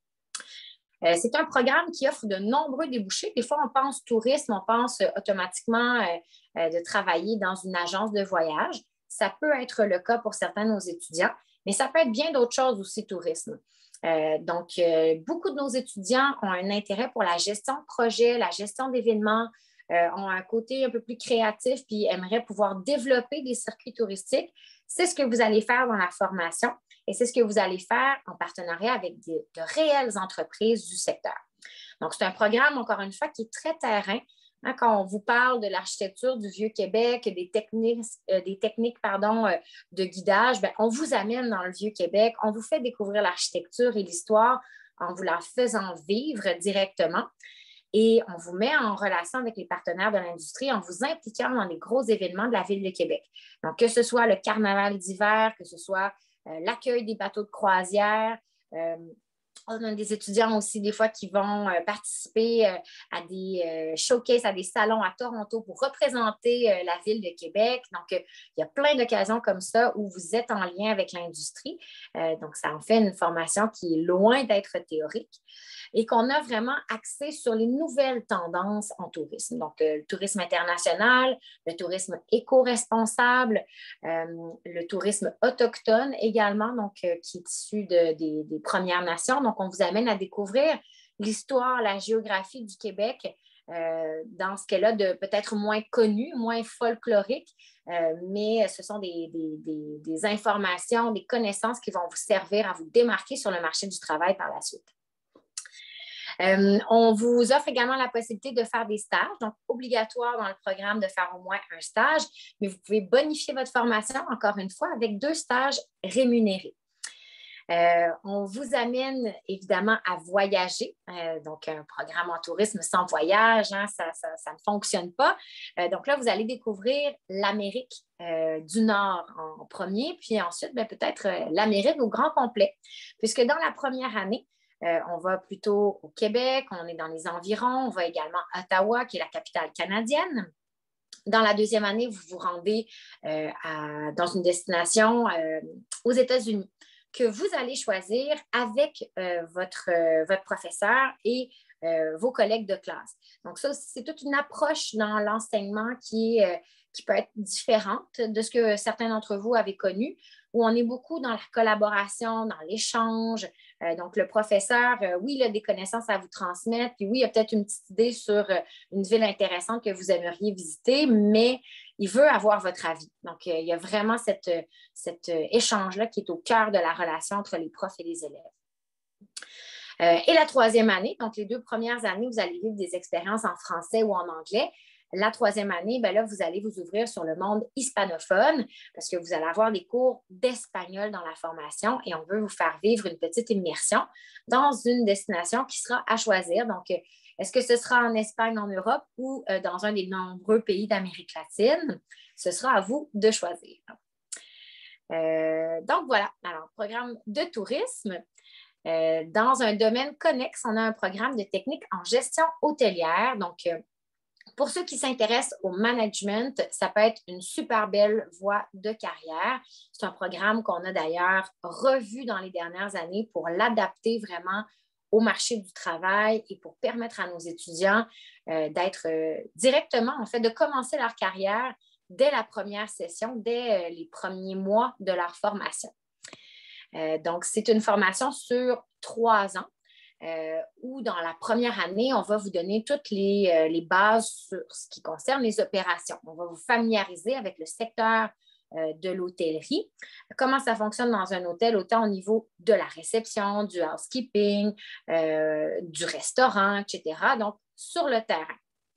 Euh, c'est un programme qui offre de nombreux débouchés. Des fois, on pense tourisme, on pense euh, automatiquement euh, euh, de travailler dans une agence de voyage. Ça peut être le cas pour certains de nos étudiants, mais ça peut être bien d'autres choses aussi, tourisme. Euh, donc, euh, beaucoup de nos étudiants ont un intérêt pour la gestion de projet, la gestion d'événements, euh, ont un côté un peu plus créatif, puis aimeraient pouvoir développer des circuits touristiques. C'est ce que vous allez faire dans la formation. Et c'est ce que vous allez faire en partenariat avec de, de réelles entreprises du secteur. Donc, c'est un programme, encore une fois, qui est très terrain. Hein, quand on vous parle de l'architecture du Vieux-Québec, des techniques, euh, des techniques pardon, euh, de guidage, bien, on vous amène dans le Vieux-Québec, on vous fait découvrir l'architecture et l'histoire en vous la faisant vivre directement. Et on vous met en relation avec les partenaires de l'industrie en vous impliquant dans les gros événements de la Ville de Québec. Donc, que ce soit le carnaval d'hiver, que ce soit Euh, l'accueil des bateaux de croisière. Euh, on a des étudiants aussi, des fois, qui vont euh, participer euh, à des euh, showcases, à des salons à Toronto pour représenter euh, la ville de Québec. Donc, euh, il y a plein d'occasions comme ça où vous êtes en lien avec l'industrie. Euh, donc, ça en fait une formation qui est loin d'être théorique et qu'on a vraiment axé sur les nouvelles tendances en tourisme. Donc, euh, le tourisme international, le tourisme éco-responsable, euh, le tourisme autochtone également, donc euh, qui est issu de, des, des Premières Nations. Donc, on vous amène à découvrir l'histoire, la géographie du Québec euh, dans ce qu'elle a de peut-être moins connu, moins folklorique, euh, mais ce sont des, des, des, des informations, des connaissances qui vont vous servir à vous démarquer sur le marché du travail par la suite. Euh, on vous offre également la possibilité de faire des stages, donc obligatoire dans le programme de faire au moins un stage, mais vous pouvez bonifier votre formation, encore une fois, avec deux stages rémunérés. Euh, on vous amène évidemment à voyager, euh, donc un programme en tourisme sans voyage, hein, ça, ça, ça ne fonctionne pas. Euh, donc là, vous allez découvrir l'Amérique euh, du Nord en premier, puis ensuite ben, peut-être euh, l'Amérique au grand complet, puisque dans la première année, Euh, on va plutôt au Québec, on est dans les environs, on va également à Ottawa, qui est la capitale canadienne. Dans la deuxième année, vous vous rendez euh, à, dans une destination euh, aux États-Unis que vous allez choisir avec euh, votre, euh, votre professeur et euh, vos collègues de classe. Donc ça, c'est toute une approche dans l'enseignement qui, est, euh, qui peut être différente de ce que certains d'entre vous avez connu, où on est beaucoup dans la collaboration, dans l'échange. Euh, donc, le professeur, euh, oui, il a des connaissances à vous transmettre, puis oui, il a peut-être une petite idée sur euh, une ville intéressante que vous aimeriez visiter, mais il veut avoir votre avis. Donc, euh, il y a vraiment cette, cet euh, échange-là qui est au cœur de la relation entre les profs et les élèves. Euh, et la troisième année, donc les deux premières années, vous allez vivre des expériences en français ou en anglais. La troisième année, ben là, vous allez vous ouvrir sur le monde hispanophone parce que vous allez avoir des cours d'espagnol dans la formation et on veut vous faire vivre une petite immersion dans une destination qui sera à choisir. Donc, est-ce que ce sera en Espagne, en Europe ou euh, dans un des nombreux pays d'Amérique latine? Ce sera à vous de choisir. Euh, donc, voilà. Alors, programme de tourisme. Euh, dans un domaine connexe, on a un programme de technique en gestion hôtelière. Donc, euh, pour ceux qui s'intéressent au management, ça peut être une super belle voie de carrière. C'est un programme qu'on a d'ailleurs revu dans les dernières années pour l'adapter vraiment au marché du travail et pour permettre à nos étudiants euh, d'être euh, directement, en fait, de commencer leur carrière dès la première session, dès euh, les premiers mois de leur formation. Euh, donc, c'est une formation sur trois ans. euh, où dans la première année, on va vous donner toutes les, euh, les bases sur ce qui concerne les opérations. On va vous familiariser avec le secteur euh, de l'hôtellerie, comment ça fonctionne dans un hôtel, autant au niveau de la réception, du housekeeping, euh, du restaurant, et cetera. Donc, sur le terrain.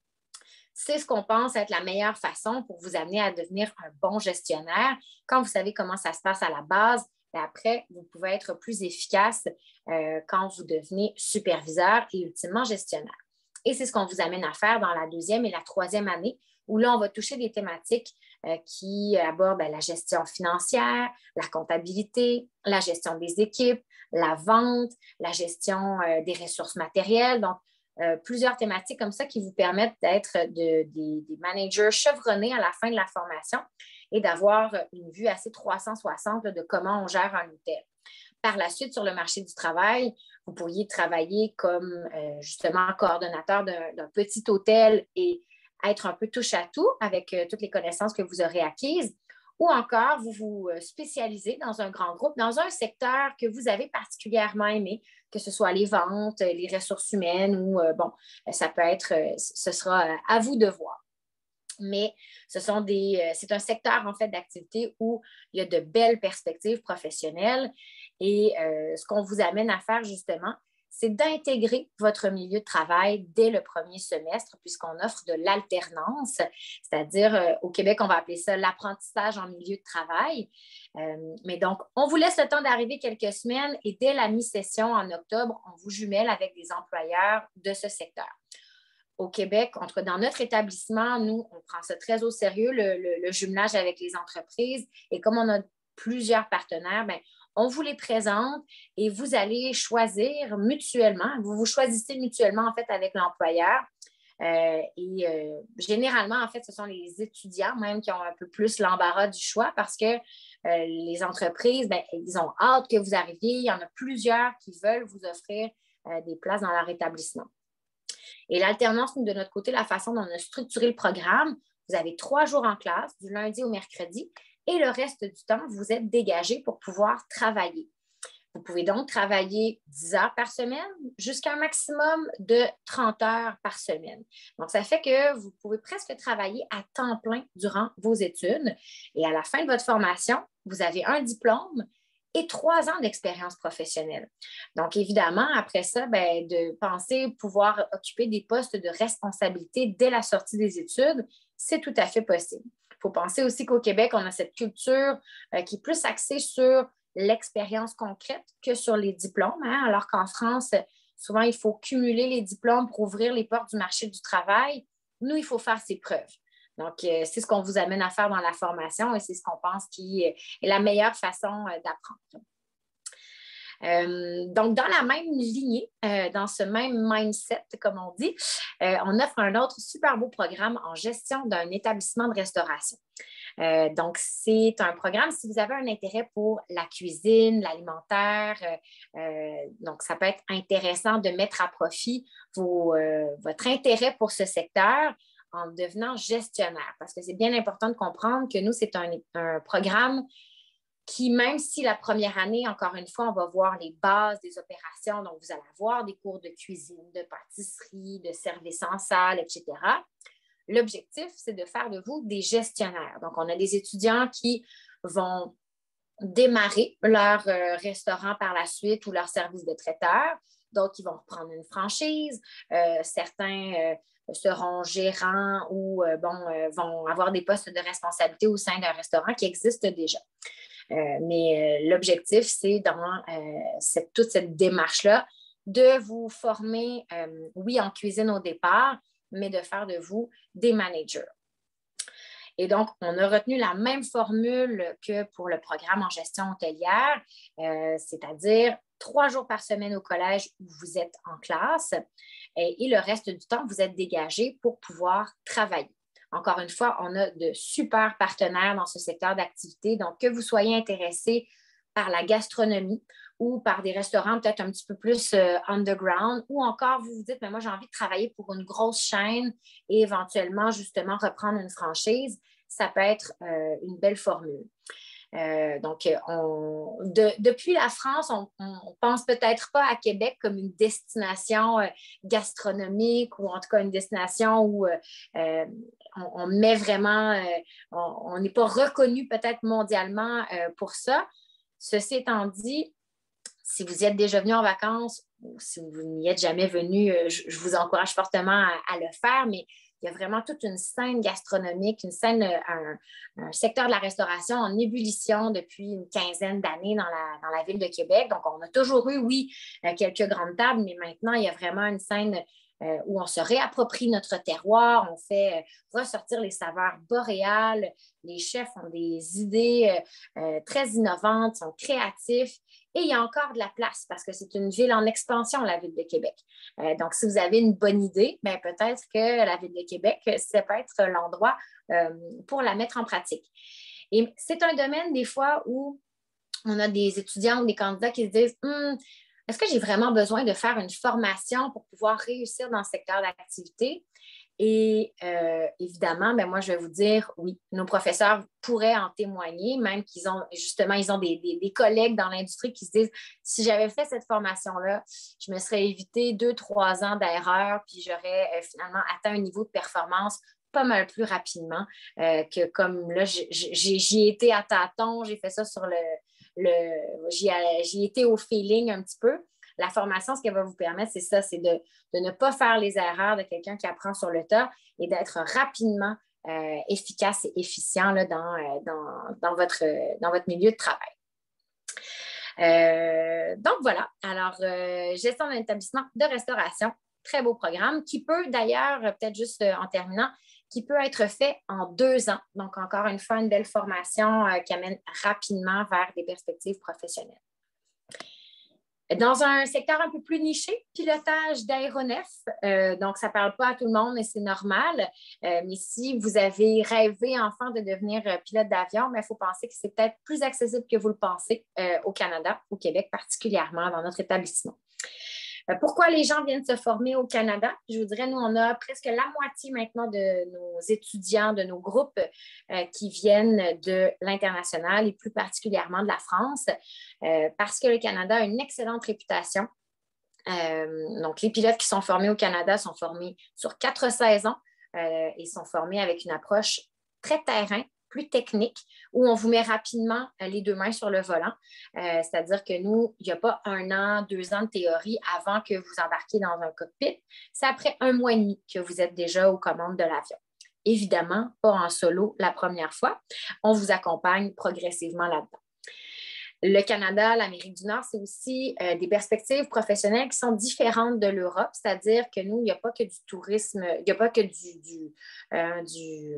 C'est ce qu'on pense être la meilleure façon pour vous amener à devenir un bon gestionnaire. Quand vous savez comment ça se passe à la base, bien après, vous pouvez être plus efficace euh, quand vous devenez superviseur et ultimement gestionnaire. Et c'est ce qu'on vous amène à faire dans la deuxième et la troisième année, où là, on va toucher des thématiques euh, qui abordent bien, la gestion financière, la comptabilité, la gestion des équipes, la vente, la gestion euh, des ressources matérielles. Donc, Euh, plusieurs thématiques comme ça qui vous permettent d'être de, des, des managers chevronnés à la fin de la formation et d'avoir une vue assez trois cent soixante là, de comment on gère un hôtel. Par la suite, sur le marché du travail, vous pourriez travailler comme euh, justement coordonnateur d'un, d'un petit hôtel et être un peu touche à tout avec euh, toutes les connaissances que vous aurez acquises. Ou encore, vous vous spécialisez dans un grand groupe, dans un secteur que vous avez particulièrement aimé, que ce soit les ventes, les ressources humaines ou, euh, bon, ça peut être, euh, ce sera euh, à vous de voir. Mais ce sont des, euh, c'est un secteur, en fait, d'activité où il y a de belles perspectives professionnelles et euh, ce qu'on vous amène à faire, justement, c'est d'intégrer votre milieu de travail dès le premier semestre, puisqu'on offre de l'alternance, c'est-à-dire euh, au Québec, on va appeler ça l'apprentissage en milieu de travail. Euh, mais donc, on vous laisse le temps d'arriver quelques semaines et dès la mi-session en octobre, on vous jumelle avec des employeurs de ce secteur. Au Québec, en tout cas dans notre établissement, nous, on prend ça très au sérieux, le, le, le jumelage avec les entreprises. Et comme on a plusieurs partenaires, bien, on vous les présente et vous allez choisir mutuellement. Vous vous choisissez mutuellement, en fait, avec l'employeur. Euh, et euh, généralement, en fait, ce sont les étudiants même qui ont un peu plus l'embarras du choix parce que euh, les entreprises, bien, ils ont hâte que vous arriviez. Il y en a plusieurs qui veulent vous offrir euh, des places dans leur établissement. Et l'alternance, nous, de notre côté, la façon dont on a structuré le programme, vous avez trois jours en classe, du lundi au mercredi, et le reste du temps, vous êtes dégagé pour pouvoir travailler. Vous pouvez donc travailler dix heures par semaine jusqu'à un maximum de trente heures par semaine. Donc, ça fait que vous pouvez presque travailler à temps plein durant vos études. Et à la fin de votre formation, vous avez un diplôme et trois ans d'expérience professionnelle. Donc, évidemment, après ça, bien, de penser pouvoir occuper des postes de responsabilité dès la sortie des études, c'est tout à fait possible. Il faut penser aussi qu'au Québec, on a cette culture euh, qui est plus axée sur l'expérience concrète que sur les diplômes, hein, alors qu'en France, souvent, il faut cumuler les diplômes pour ouvrir les portes du marché du travail. Nous, il faut faire ses preuves. Donc, euh, c'est ce qu'on vous amène à faire dans la formation et c'est ce qu'on pense qui est la meilleure façon euh, d'apprendre. Euh, donc, dans la même lignée, euh, dans ce même mindset, comme on dit, euh, on offre un autre super beau programme en gestion d'un établissement de restauration. Euh, donc, c'est un programme, si vous avez un intérêt pour la cuisine, l'alimentaire, euh, euh, donc ça peut être intéressant de mettre à profit vos, euh, votre intérêt pour ce secteur en devenant gestionnaire, parce que c'est bien important de comprendre que nous, c'est un, un programme qui, même si la première année, encore une fois, on va voir les bases des opérations, donc vous allez avoir des cours de cuisine, de pâtisserie, de service en salle, et cetera. L'objectif, c'est de faire de vous des gestionnaires. Donc, on a des étudiants qui vont démarrer leur euh, restaurant par la suite ou leur service de traiteur. Donc, ils vont reprendre une franchise. Euh, certains euh, seront gérants ou euh, bon, euh, vont avoir des postes de responsabilité au sein d'un restaurant qui existe déjà. Euh, mais euh, l'objectif, c'est dans euh, cette, toute cette démarche-là de vous former, euh, oui, en cuisine au départ, mais de faire de vous des managers. Et donc, on a retenu la même formule que pour le programme en gestion hôtelière, euh, c'est-à-dire trois jours par semaine au collège où vous êtes en classe et, et le reste du temps, vous êtes dégagé pour pouvoir travailler. Encore une fois, on a de super partenaires dans ce secteur d'activité. Donc, que vous soyez intéressé par la gastronomie ou par des restaurants peut-être un petit peu plus euh, underground, ou encore vous vous dites, mais moi, j'ai envie de travailler pour une grosse chaîne et éventuellement, justement, reprendre une franchise, ça peut être euh, une belle formule. Euh, donc, on, de, depuis la France, on ne pense peut-être pas à Québec comme une destination euh, gastronomique ou en tout cas une destination où euh, euh, on, on met vraiment, euh, on n'est pas reconnu peut-être mondialement euh, pour ça. Ceci étant dit, si vous y êtes déjà venu en vacances ou si vous n'y êtes jamais venu, euh, je, je vous encourage fortement à, à le faire, mais il y a vraiment toute une scène gastronomique, une scène, un, un secteur de la restauration en ébullition depuis une quinzaine d'années dans la, dans la ville de Québec. Donc, on a toujours eu, oui, quelques grandes tables, mais maintenant, il y a vraiment une scène euh, où on se réapproprie notre terroir, on fait ressortir les saveurs boréales. Les chefs ont des idées euh, très innovantes, sont créatifs. Et il y a encore de la place parce que c'est une ville en expansion, la ville de Québec. Euh, donc, si vous avez une bonne idée, bien, peut-être que la ville de Québec, ça peut être l'endroit euh, pour la mettre en pratique. Et c'est un domaine, des fois, où on a des étudiants ou des candidats qui se disent hm, est-ce que j'ai vraiment besoin de faire une formation pour pouvoir réussir dans ce secteur d'activité? Et euh, évidemment, ben moi, je vais vous dire, oui, nos professeurs pourraient en témoigner, même qu'ils ont, justement, ils ont des, des, des collègues dans l'industrie qui se disent, si j'avais fait cette formation-là, je me serais évité deux, trois ans d'erreur, puis j'aurais euh, finalement atteint un niveau de performance pas mal plus rapidement euh, que comme là, j'y ai été à tâtons, j'ai fait ça sur le, le j'y ai été au feeling un petit peu. La formation, ce qu'elle va vous permettre, c'est ça, c'est de, de ne pas faire les erreurs de quelqu'un qui apprend sur le tas et d'être rapidement euh, efficace et efficient là, dans, euh, dans, dans, votre, dans votre milieu de travail. Euh, donc voilà, alors euh, gestion d'un établissement de restauration, très beau programme qui peut d'ailleurs, peut-être juste en terminant, qui peut être fait en deux ans. Donc encore une fois, une belle formation euh, qui amène rapidement vers des perspectives professionnelles. Dans un secteur un peu plus niché, pilotage d'aéronefs, euh, donc ça ne parle pas à tout le monde et c'est normal, euh, mais si vous avez rêvé enfant de devenir pilote d'avion, il faut penser que c'est peut-être plus accessible que vous le pensez euh, au Canada, au Québec particulièrement, dans notre établissement. Euh, pourquoi les gens viennent se former au Canada? Je vous dirais, nous, on a presque la moitié maintenant de nos étudiants, de nos groupes euh, qui viennent de l'international et plus particulièrement de la France, euh, parce que le Canada a une excellente réputation. Euh, donc, les pilotes qui sont formés au Canada sont formés sur quatre saisons euh, et sont formés avec une approche très terrain, plus technique, où on vous met rapidement les deux mains sur le volant. Euh, c'est-à-dire que nous, il n'y a pas un an, deux ans de théorie avant que vous embarquiez dans un cockpit. C'est après un mois et demi que vous êtes déjà aux commandes de l'avion. Évidemment, pas en solo la première fois. On vous accompagne progressivement là-dedans. Le Canada, l'Amérique du Nord, c'est aussi euh, des perspectives professionnelles qui sont différentes de l'Europe, c'est-à-dire que nous, il n'y a pas que du tourisme, il n'y a pas que du, du, euh, du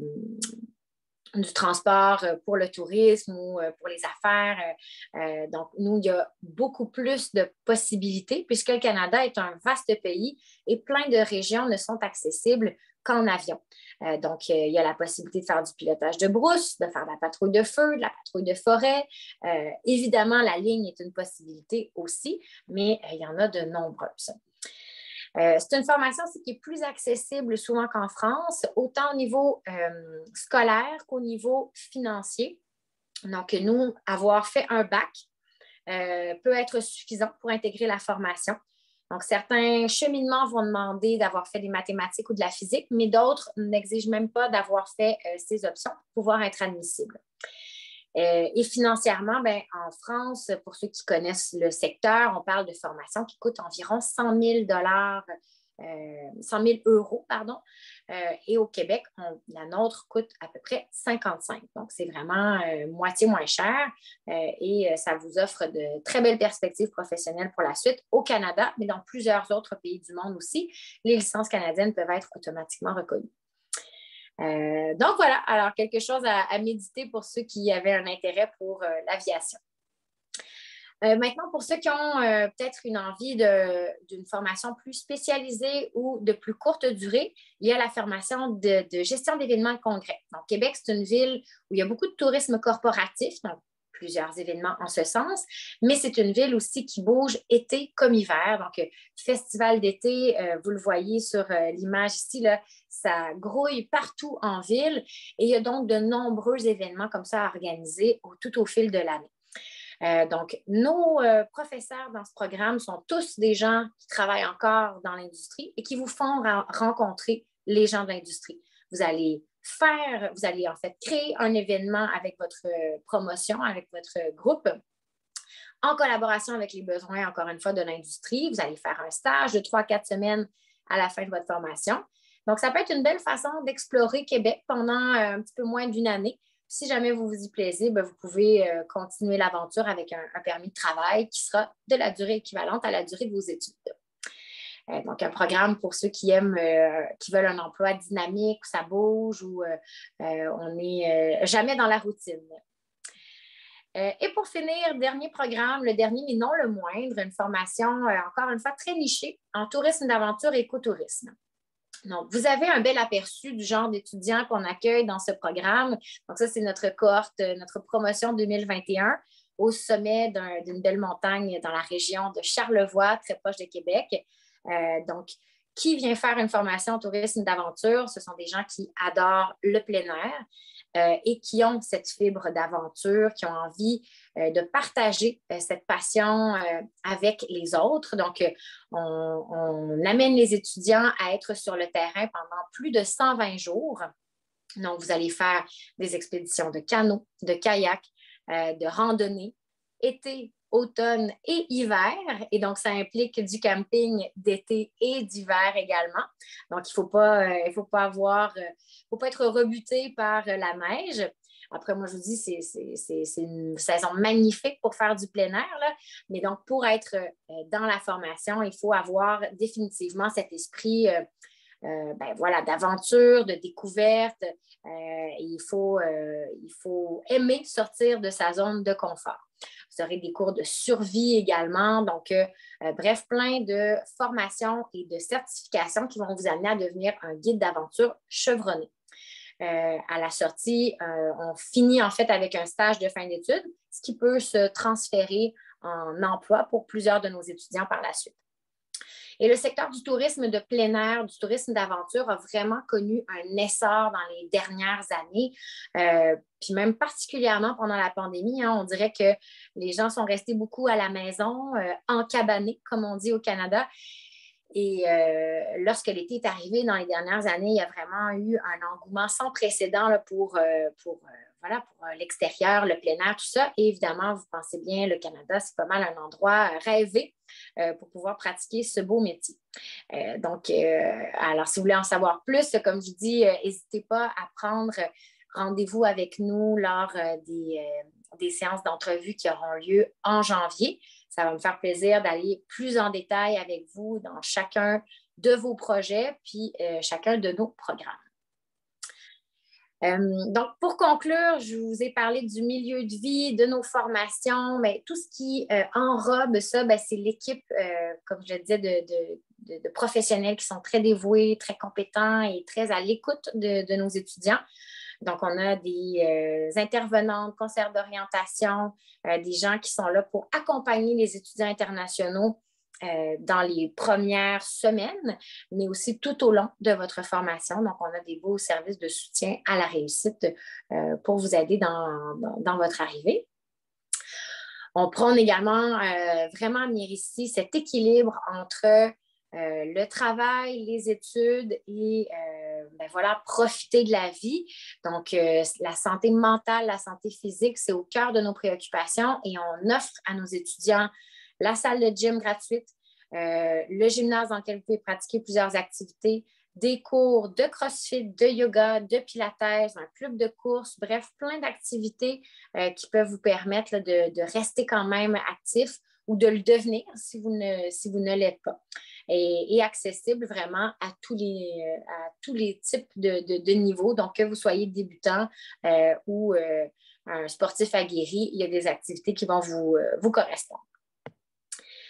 du transport pour le tourisme ou pour les affaires. Euh, donc, nous, il y a beaucoup plus de possibilités puisque le Canada est un vaste pays et plein de régions ne sont accessibles qu'en avion. Euh, donc, il y a la possibilité de faire du pilotage de brousse, de faire de la patrouille de feu, de la patrouille de forêt. Euh, évidemment, la ligne est une possibilité aussi, mais il y en a de nombreuses. Euh, c'est une formation aussi qui est plus accessible souvent qu'en France, autant au niveau euh, scolaire qu'au niveau financier. Donc, nous, avoir fait un bac euh, peut être suffisant pour intégrer la formation. Donc, certains cheminements vont demander d'avoir fait des mathématiques ou de la physique, mais d'autres n'exigent même pas d'avoir fait euh, ces options pour pouvoir être admissibles. Euh, et financièrement, ben, en France, pour ceux qui connaissent le secteur, on parle de formation qui coûte environ cent mille dollars, euh, cent mille euros, pardon. Euh, et au Québec, on, la nôtre coûte à peu près cinquante-cinq. Donc, c'est vraiment euh, moitié moins cher euh, et euh, ça vous offre de très belles perspectives professionnelles pour la suite au Canada, mais dans plusieurs autres pays du monde aussi. Les licences canadiennes peuvent être automatiquement reconnues. Euh, donc voilà, alors quelque chose à, à méditer pour ceux qui avaient un intérêt pour euh, l'aviation. Euh, maintenant, pour ceux qui ont euh, peut-être une envie d'une formation plus spécialisée ou de plus courte durée, il y a la formation de, de gestion d'événements et congrès. Donc, Québec, c'est une ville où il y a beaucoup de tourisme corporatif, donc plusieurs événements en ce sens, mais c'est une ville aussi qui bouge été comme hiver. Donc, euh, festival d'été, euh, vous le voyez sur euh, l'image ici, là, ça grouille partout en ville et il y a donc de nombreux événements comme ça à organiser au, tout au fil de l'année. Euh, donc, nos euh, professeurs dans ce programme sont tous des gens qui travaillent encore dans l'industrie et qui vous font ra- rencontrer les gens de l'industrie. Vous allez faire, vous allez en fait créer un événement avec votre euh, promotion, avec votre groupe, en collaboration avec les besoins, encore une fois, de l'industrie. Vous allez faire un stage de trois à quatre semaines à la fin de votre formation. Donc, ça peut être une belle façon d'explorer Québec pendant euh, un petit peu moins d'une année. Si jamais vous vous y plaisez, bien, vous pouvez euh, continuer l'aventure avec un, un permis de travail qui sera de la durée équivalente à la durée de vos études. Euh, donc, un programme pour ceux qui aiment, euh, qui veulent un emploi dynamique, où ça bouge, où euh, euh, on n'est euh, jamais dans la routine. Euh, et pour finir, dernier programme, le dernier mais non le moindre, une formation, euh, encore une fois, très nichée en tourisme d'aventure et écotourisme. Donc, vous avez un bel aperçu du genre d'étudiants qu'on accueille dans ce programme. Donc, ça, c'est notre cohorte, notre promotion deux mille vingt et un au sommet d'un, d'une belle montagne dans la région de Charlevoix, très proche de Québec. Euh, donc, qui vient faire une formation en tourisme d'aventure? Ce sont des gens qui adorent le plein air euh, et qui ont cette fibre d'aventure, qui ont envie euh, de partager euh, cette passion euh, avec les autres. Donc, euh, on, on amène les étudiants à être sur le terrain pendant plus de cent vingt jours. Donc, vous allez faire des expéditions de canot, de kayak, euh, de randonnée, été, automne et hiver. Et donc, ça implique du camping d'été et d'hiver également. Donc, il ne faut pas, euh, il faut pas avoir, euh, faut pas être rebuté par euh, la neige. Après, moi, je vous dis, c'est, c'est, c'est, c'est une saison magnifique pour faire du plein air, là. Mais donc, pour être euh, dans la formation, il faut avoir définitivement cet esprit euh, euh, ben, voilà, d'aventure, de découverte. Euh, il, faut, euh, il faut aimer sortir de sa zone de confort. Vous aurez des cours de survie également. Donc, euh, euh, bref, plein de formations et de certifications qui vont vous amener à devenir un guide d'aventure chevronné. Euh, à la sortie, euh, on finit en fait avec un stage de fin d'études, ce qui peut se transférer en emploi pour plusieurs de nos étudiants par la suite. Et le secteur du tourisme de plein air, du tourisme d'aventure a vraiment connu un essor dans les dernières années, euh, puis même particulièrement pendant la pandémie. Hein, on dirait que les gens sont restés beaucoup à la maison, euh, encabanés, comme on dit au Canada. Et euh, lorsque l'été est arrivé dans les dernières années, il y a vraiment eu un engouement sans précédent là, pour, euh, pour, euh, voilà, pour euh, l'extérieur, le plein air, tout ça. Et évidemment, vous pensez bien, le Canada, c'est pas mal un endroit rêvé euh, pour pouvoir pratiquer ce beau métier. Euh, donc, euh, alors, si vous voulez en savoir plus, comme je dis, euh, n'hésitez pas à prendre rendez-vous avec nous lors euh, des, euh, des séances d'entrevue qui auront lieu en janvier. Ça va me faire plaisir d'aller plus en détail avec vous dans chacun de vos projets, puis euh, chacun de nos programmes. Euh, donc, pour conclure, je vous ai parlé du milieu de vie, de nos formations, mais tout ce qui euh, enrobe ça, ben, c'est l'équipe, euh, comme je le disais, de, de, de, de professionnels qui sont très dévoués, très compétents et très à l'écoute de, de nos étudiants. Donc, on a des euh, intervenantes, conseillères d'orientation, euh, des gens qui sont là pour accompagner les étudiants internationaux euh, dans les premières semaines, mais aussi tout au long de votre formation. Donc, on a des beaux services de soutien à la réussite euh, pour vous aider dans, dans, dans votre arrivée. On prône également euh, vraiment à venir ici cet équilibre entre Euh, le travail, les études et euh, ben voilà, profiter de la vie. Donc, euh, la santé mentale, la santé physique, c'est au cœur de nos préoccupations et on offre à nos étudiants la salle de gym gratuite, euh, le gymnase dans lequel vous pouvez pratiquer plusieurs activités, des cours de CrossFit, de yoga, de pilates, un club de course, bref, plein d'activités euh, qui peuvent vous permettre là, de, de rester quand même actif ou de le devenir si vous ne, si vous ne l'êtes pas. Et, et accessible vraiment à tous les, à tous les types de, de, de niveaux. Donc, que vous soyez débutant euh, ou euh, un sportif aguerri, il y a des activités qui vont vous, euh, vous correspondre.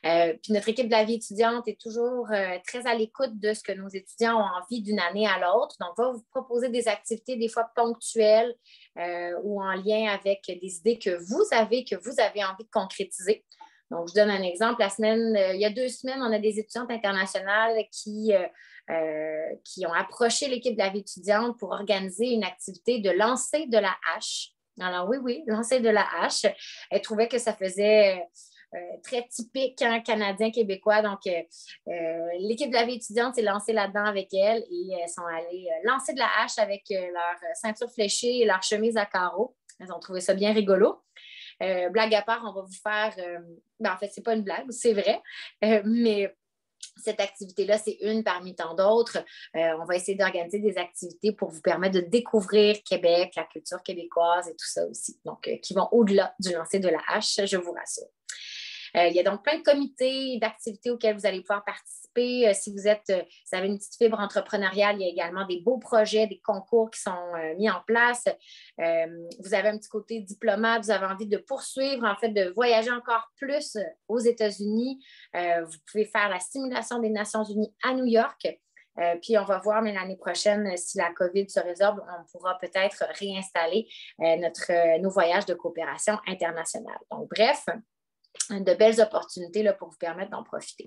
Euh, puis notre équipe de la vie étudiante est toujours euh, très à l'écoute de ce que nos étudiants ont envie d'une année à l'autre. Donc, on va vous proposer des activités des fois ponctuelles euh, ou en lien avec des idées que vous avez, que vous avez envie de concrétiser. Donc, je donne un exemple. La semaine, euh, il y a deux semaines, on a des étudiantes internationales qui, euh, euh, qui ont approché l'équipe de la vie étudiante pour organiser une activité de lancer de la hache. Alors oui, oui, lancer de la hache. Elles trouvaient que ça faisait euh, très typique hein, canadien-québécois. Donc, euh, euh, l'équipe de la vie étudiante s'est lancée là-dedans avec elles et elles sont allées euh, lancer de la hache avec euh, leur ceinture fléchée et leur chemise à carreaux. Elles ont trouvé ça bien rigolo. Euh, blague à part, on va vous faire... Euh, ben, en fait, ce n'est pas une blague, c'est vrai, euh, mais cette activité-là, c'est une parmi tant d'autres. Euh, on va essayer d'organiser des activités pour vous permettre de découvrir Québec, la culture québécoise et tout ça aussi. Donc, euh, qui vont au-delà du lancer de la hache, je vous rassure. Euh, il y a donc plein de comités, d'activités auxquels vous allez pouvoir participer. Euh, si vous êtes, euh, vous avez une petite fibre entrepreneuriale, il y a également des beaux projets, des concours qui sont euh, mis en place. Euh, vous avez un petit côté diplomate, vous avez envie de poursuivre, en fait, de voyager encore plus aux États-Unis. Euh, vous pouvez faire la simulation des Nations unies à New York. Euh, puis on va voir, mais l'année prochaine, si la COVID se résorbe, on pourra peut-être réinstaller euh, notre, euh, nos voyages de coopération internationale. Donc, bref, de belles opportunités là, pour vous permettre d'en profiter.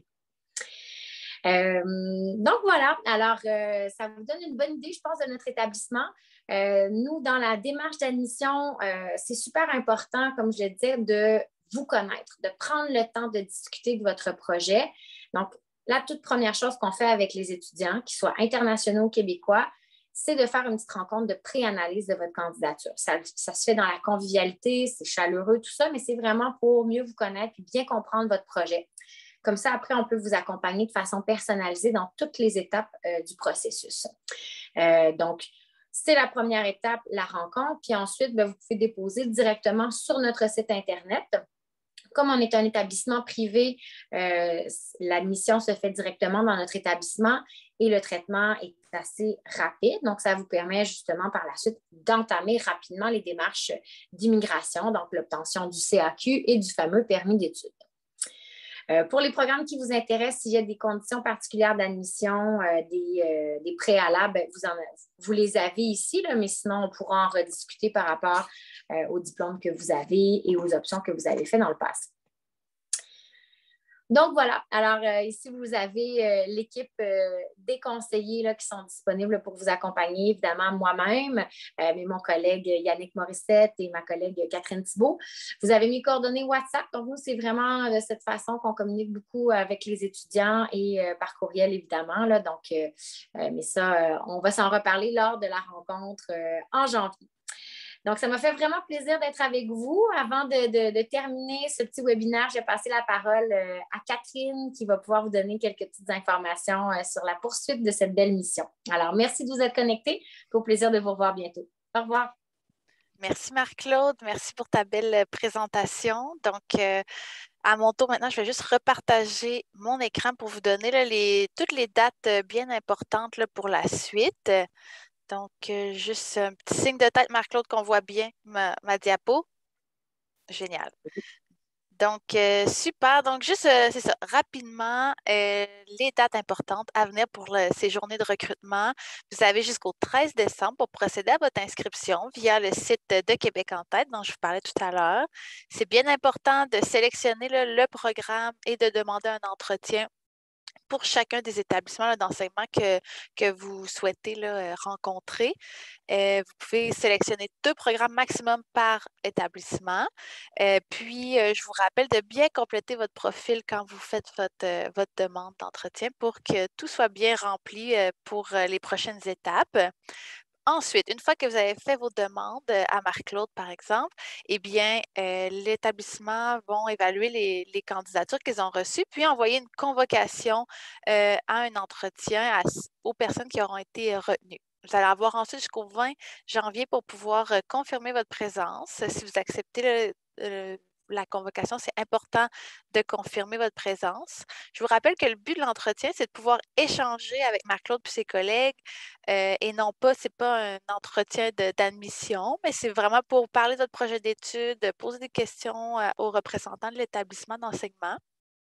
Euh, donc voilà, alors euh, ça vous donne une bonne idée, je pense, de notre établissement. Euh, nous, dans la démarche d'admission, euh, c'est super important, comme je le disais, de vous connaître, de prendre le temps de discuter de votre projet. Donc, la toute première chose qu'on fait avec les étudiants, qu'ils soient internationaux ou québécois, c'est de faire une petite rencontre de pré-analyse de votre candidature. Ça, ça se fait dans la convivialité, c'est chaleureux, tout ça, mais c'est vraiment pour mieux vous connaître et bien comprendre votre projet. Comme ça, après, on peut vous accompagner de façon personnalisée dans toutes les étapes euh, du processus. Euh, donc, c'est la première étape, la rencontre. Puis ensuite, bien, vous pouvez déposer directement sur notre site Internet. Comme on est un établissement privé, euh, l'admission se fait directement dans notre établissement et le traitement est assez rapide. Donc, ça vous permet justement par la suite d'entamer rapidement les démarches d'immigration, donc l'obtention du C A Q et du fameux permis d'études. Euh, pour les programmes qui vous intéressent, s'il y a des conditions particulières d'admission, euh, des, euh, des préalables, vous, en, vous les avez ici, là, mais sinon, on pourra en rediscuter par rapport euh, aux diplômes que vous avez et aux options que vous avez faites dans le passé. Donc, voilà. Alors, euh, ici, vous avez euh, l'équipe euh, des conseillers là, qui sont disponibles pour vous accompagner, évidemment, moi-même, euh, mais mon collègue Yannick Morissette et ma collègue Catherine Thibault. Vous avez mes coordonnées WhatsApp. Donc, nous, c'est vraiment de cette façon qu'on communique beaucoup avec les étudiants et euh, par courriel, évidemment. Là. Donc, euh, euh, mais ça, euh, on va s'en reparler lors de la rencontre euh, en janvier. Donc, ça m'a fait vraiment plaisir d'être avec vous. Avant de, de, de terminer ce petit webinaire, je vais passer la parole euh, à Catherine qui va pouvoir vous donner quelques petites informations euh, sur la poursuite de cette belle mission. Alors, merci de vous être connectés. Au plaisir de vous revoir bientôt. Au revoir. Merci Marc-Claude, merci pour ta belle présentation. Donc, euh, à mon tour maintenant, je vais juste repartager mon écran pour vous donner là, les, toutes les dates bien importantes là, pour la suite. Donc, euh, juste un petit signe de tête, Marc-Claude, qu'on voit bien ma, ma diapo. Génial. Donc, euh, super. Donc, juste, euh, c'est ça, rapidement, euh, les dates importantes à venir pour le, ces journées de recrutement. Vous avez jusqu'au treize décembre pour procéder à votre inscription via le site de Québec en tête dont je vous parlais tout à l'heure. C'est bien important de sélectionner là, le programme et de demander un entretien pour chacun des établissements d'enseignement que, que vous souhaitez là, rencontrer. Euh, vous pouvez sélectionner deux programmes maximum par établissement. Euh, puis, euh, je vous rappelle de bien compléter votre profil quand vous faites votre, euh, votre demande d'entretien pour que tout soit bien rempli euh, pour euh, les prochaines étapes. Ensuite, une fois que vous avez fait vos demandes à Marc-Claude, par exemple, eh bien, euh, l'établissement vont évaluer les, les candidatures qu'ils ont reçues, puis envoyer une convocation euh, à un entretien à, aux personnes qui auront été retenues. Vous allez avoir ensuite jusqu'au vingt janvier pour pouvoir euh, confirmer votre présence. Si vous acceptez le, le la convocation, c'est important de confirmer votre présence. Je vous rappelle que le but de l'entretien, c'est de pouvoir échanger avec Marc-Claude et ses collègues euh, et non pas, c'est pas un entretien d'admission, mais c'est vraiment pour parler de votre projet d'études, poser des questions euh, aux représentants de l'établissement d'enseignement.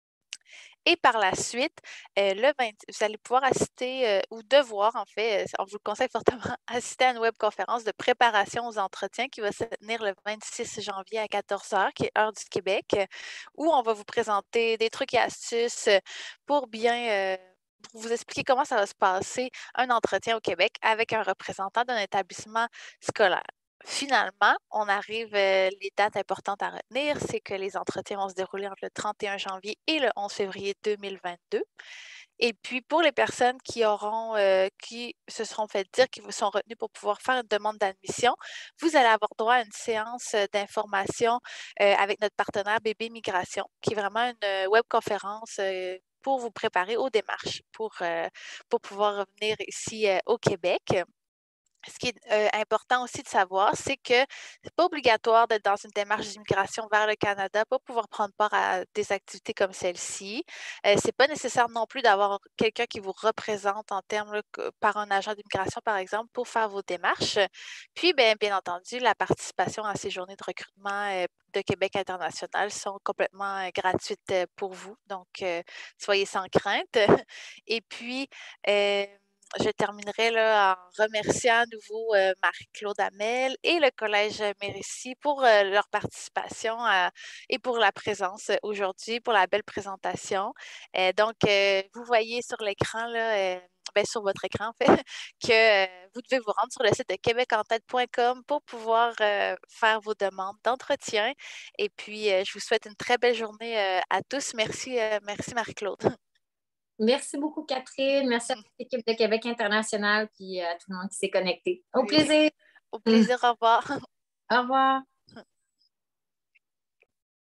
Et par la suite, euh, le vingt, vous allez pouvoir assister euh, ou devoir, en fait, euh, on vous le conseille fortement, assister à une webconférence de préparation aux entretiens qui va se tenir le vingt-six janvier à quatorze heures, qui est heure du Québec, euh, où on va vous présenter des trucs et astuces euh, pour bien euh, pour vous expliquer comment ça va se passer un entretien au Québec avec un représentant d'un établissement scolaire. Finalement, on arrive, euh, les dates importantes à retenir, c'est que les entretiens vont se dérouler entre le trente et un janvier et le onze février deux mille vingt-deux. Et puis, pour les personnes qui auront, euh, qui se seront fait dire qu'ils sont retenus pour pouvoir faire une demande d'admission, vous allez avoir droit à une séance euh, d'information euh, avec notre partenaire Bébé Migration, qui est vraiment une euh, webconférence euh, pour vous préparer aux démarches pour, euh, pour pouvoir revenir ici euh, au Québec. Ce qui est euh, important aussi de savoir, c'est que c'est pas obligatoire d'être dans une démarche d'immigration vers le Canada pour pouvoir prendre part à des activités comme celle-ci. Euh, c'est pas nécessaire non plus d'avoir quelqu'un qui vous représente en termes là, que- par un agent d'immigration, par exemple, pour faire vos démarches. Puis, bien, bien entendu, la participation à ces journées de recrutement euh, de Québec international sont complètement euh, gratuites euh, pour vous. Donc, euh, soyez sans crainte. Et puis, euh, je terminerai là, en remerciant à nouveau euh, Marie-Claude Hamel et le Collège Mérissi pour euh, leur participation à- et pour la présence euh, aujourd'hui, pour la belle présentation. Euh, donc, euh, vous voyez sur l'écran, là, euh, ben, sur votre écran, en fait, que euh, vous devez vous rendre sur le site de québec en tête point com pour pouvoir euh, faire vos demandes d'entretien. Et puis, euh, je vous souhaite une très belle journée euh, à tous. Merci, euh, merci Marie-Claude. Merci beaucoup, Catherine. Merci à l'équipe de Québec International puis à tout le monde qui s'est connecté. Au Oui. plaisir. Au plaisir, au revoir. Au revoir.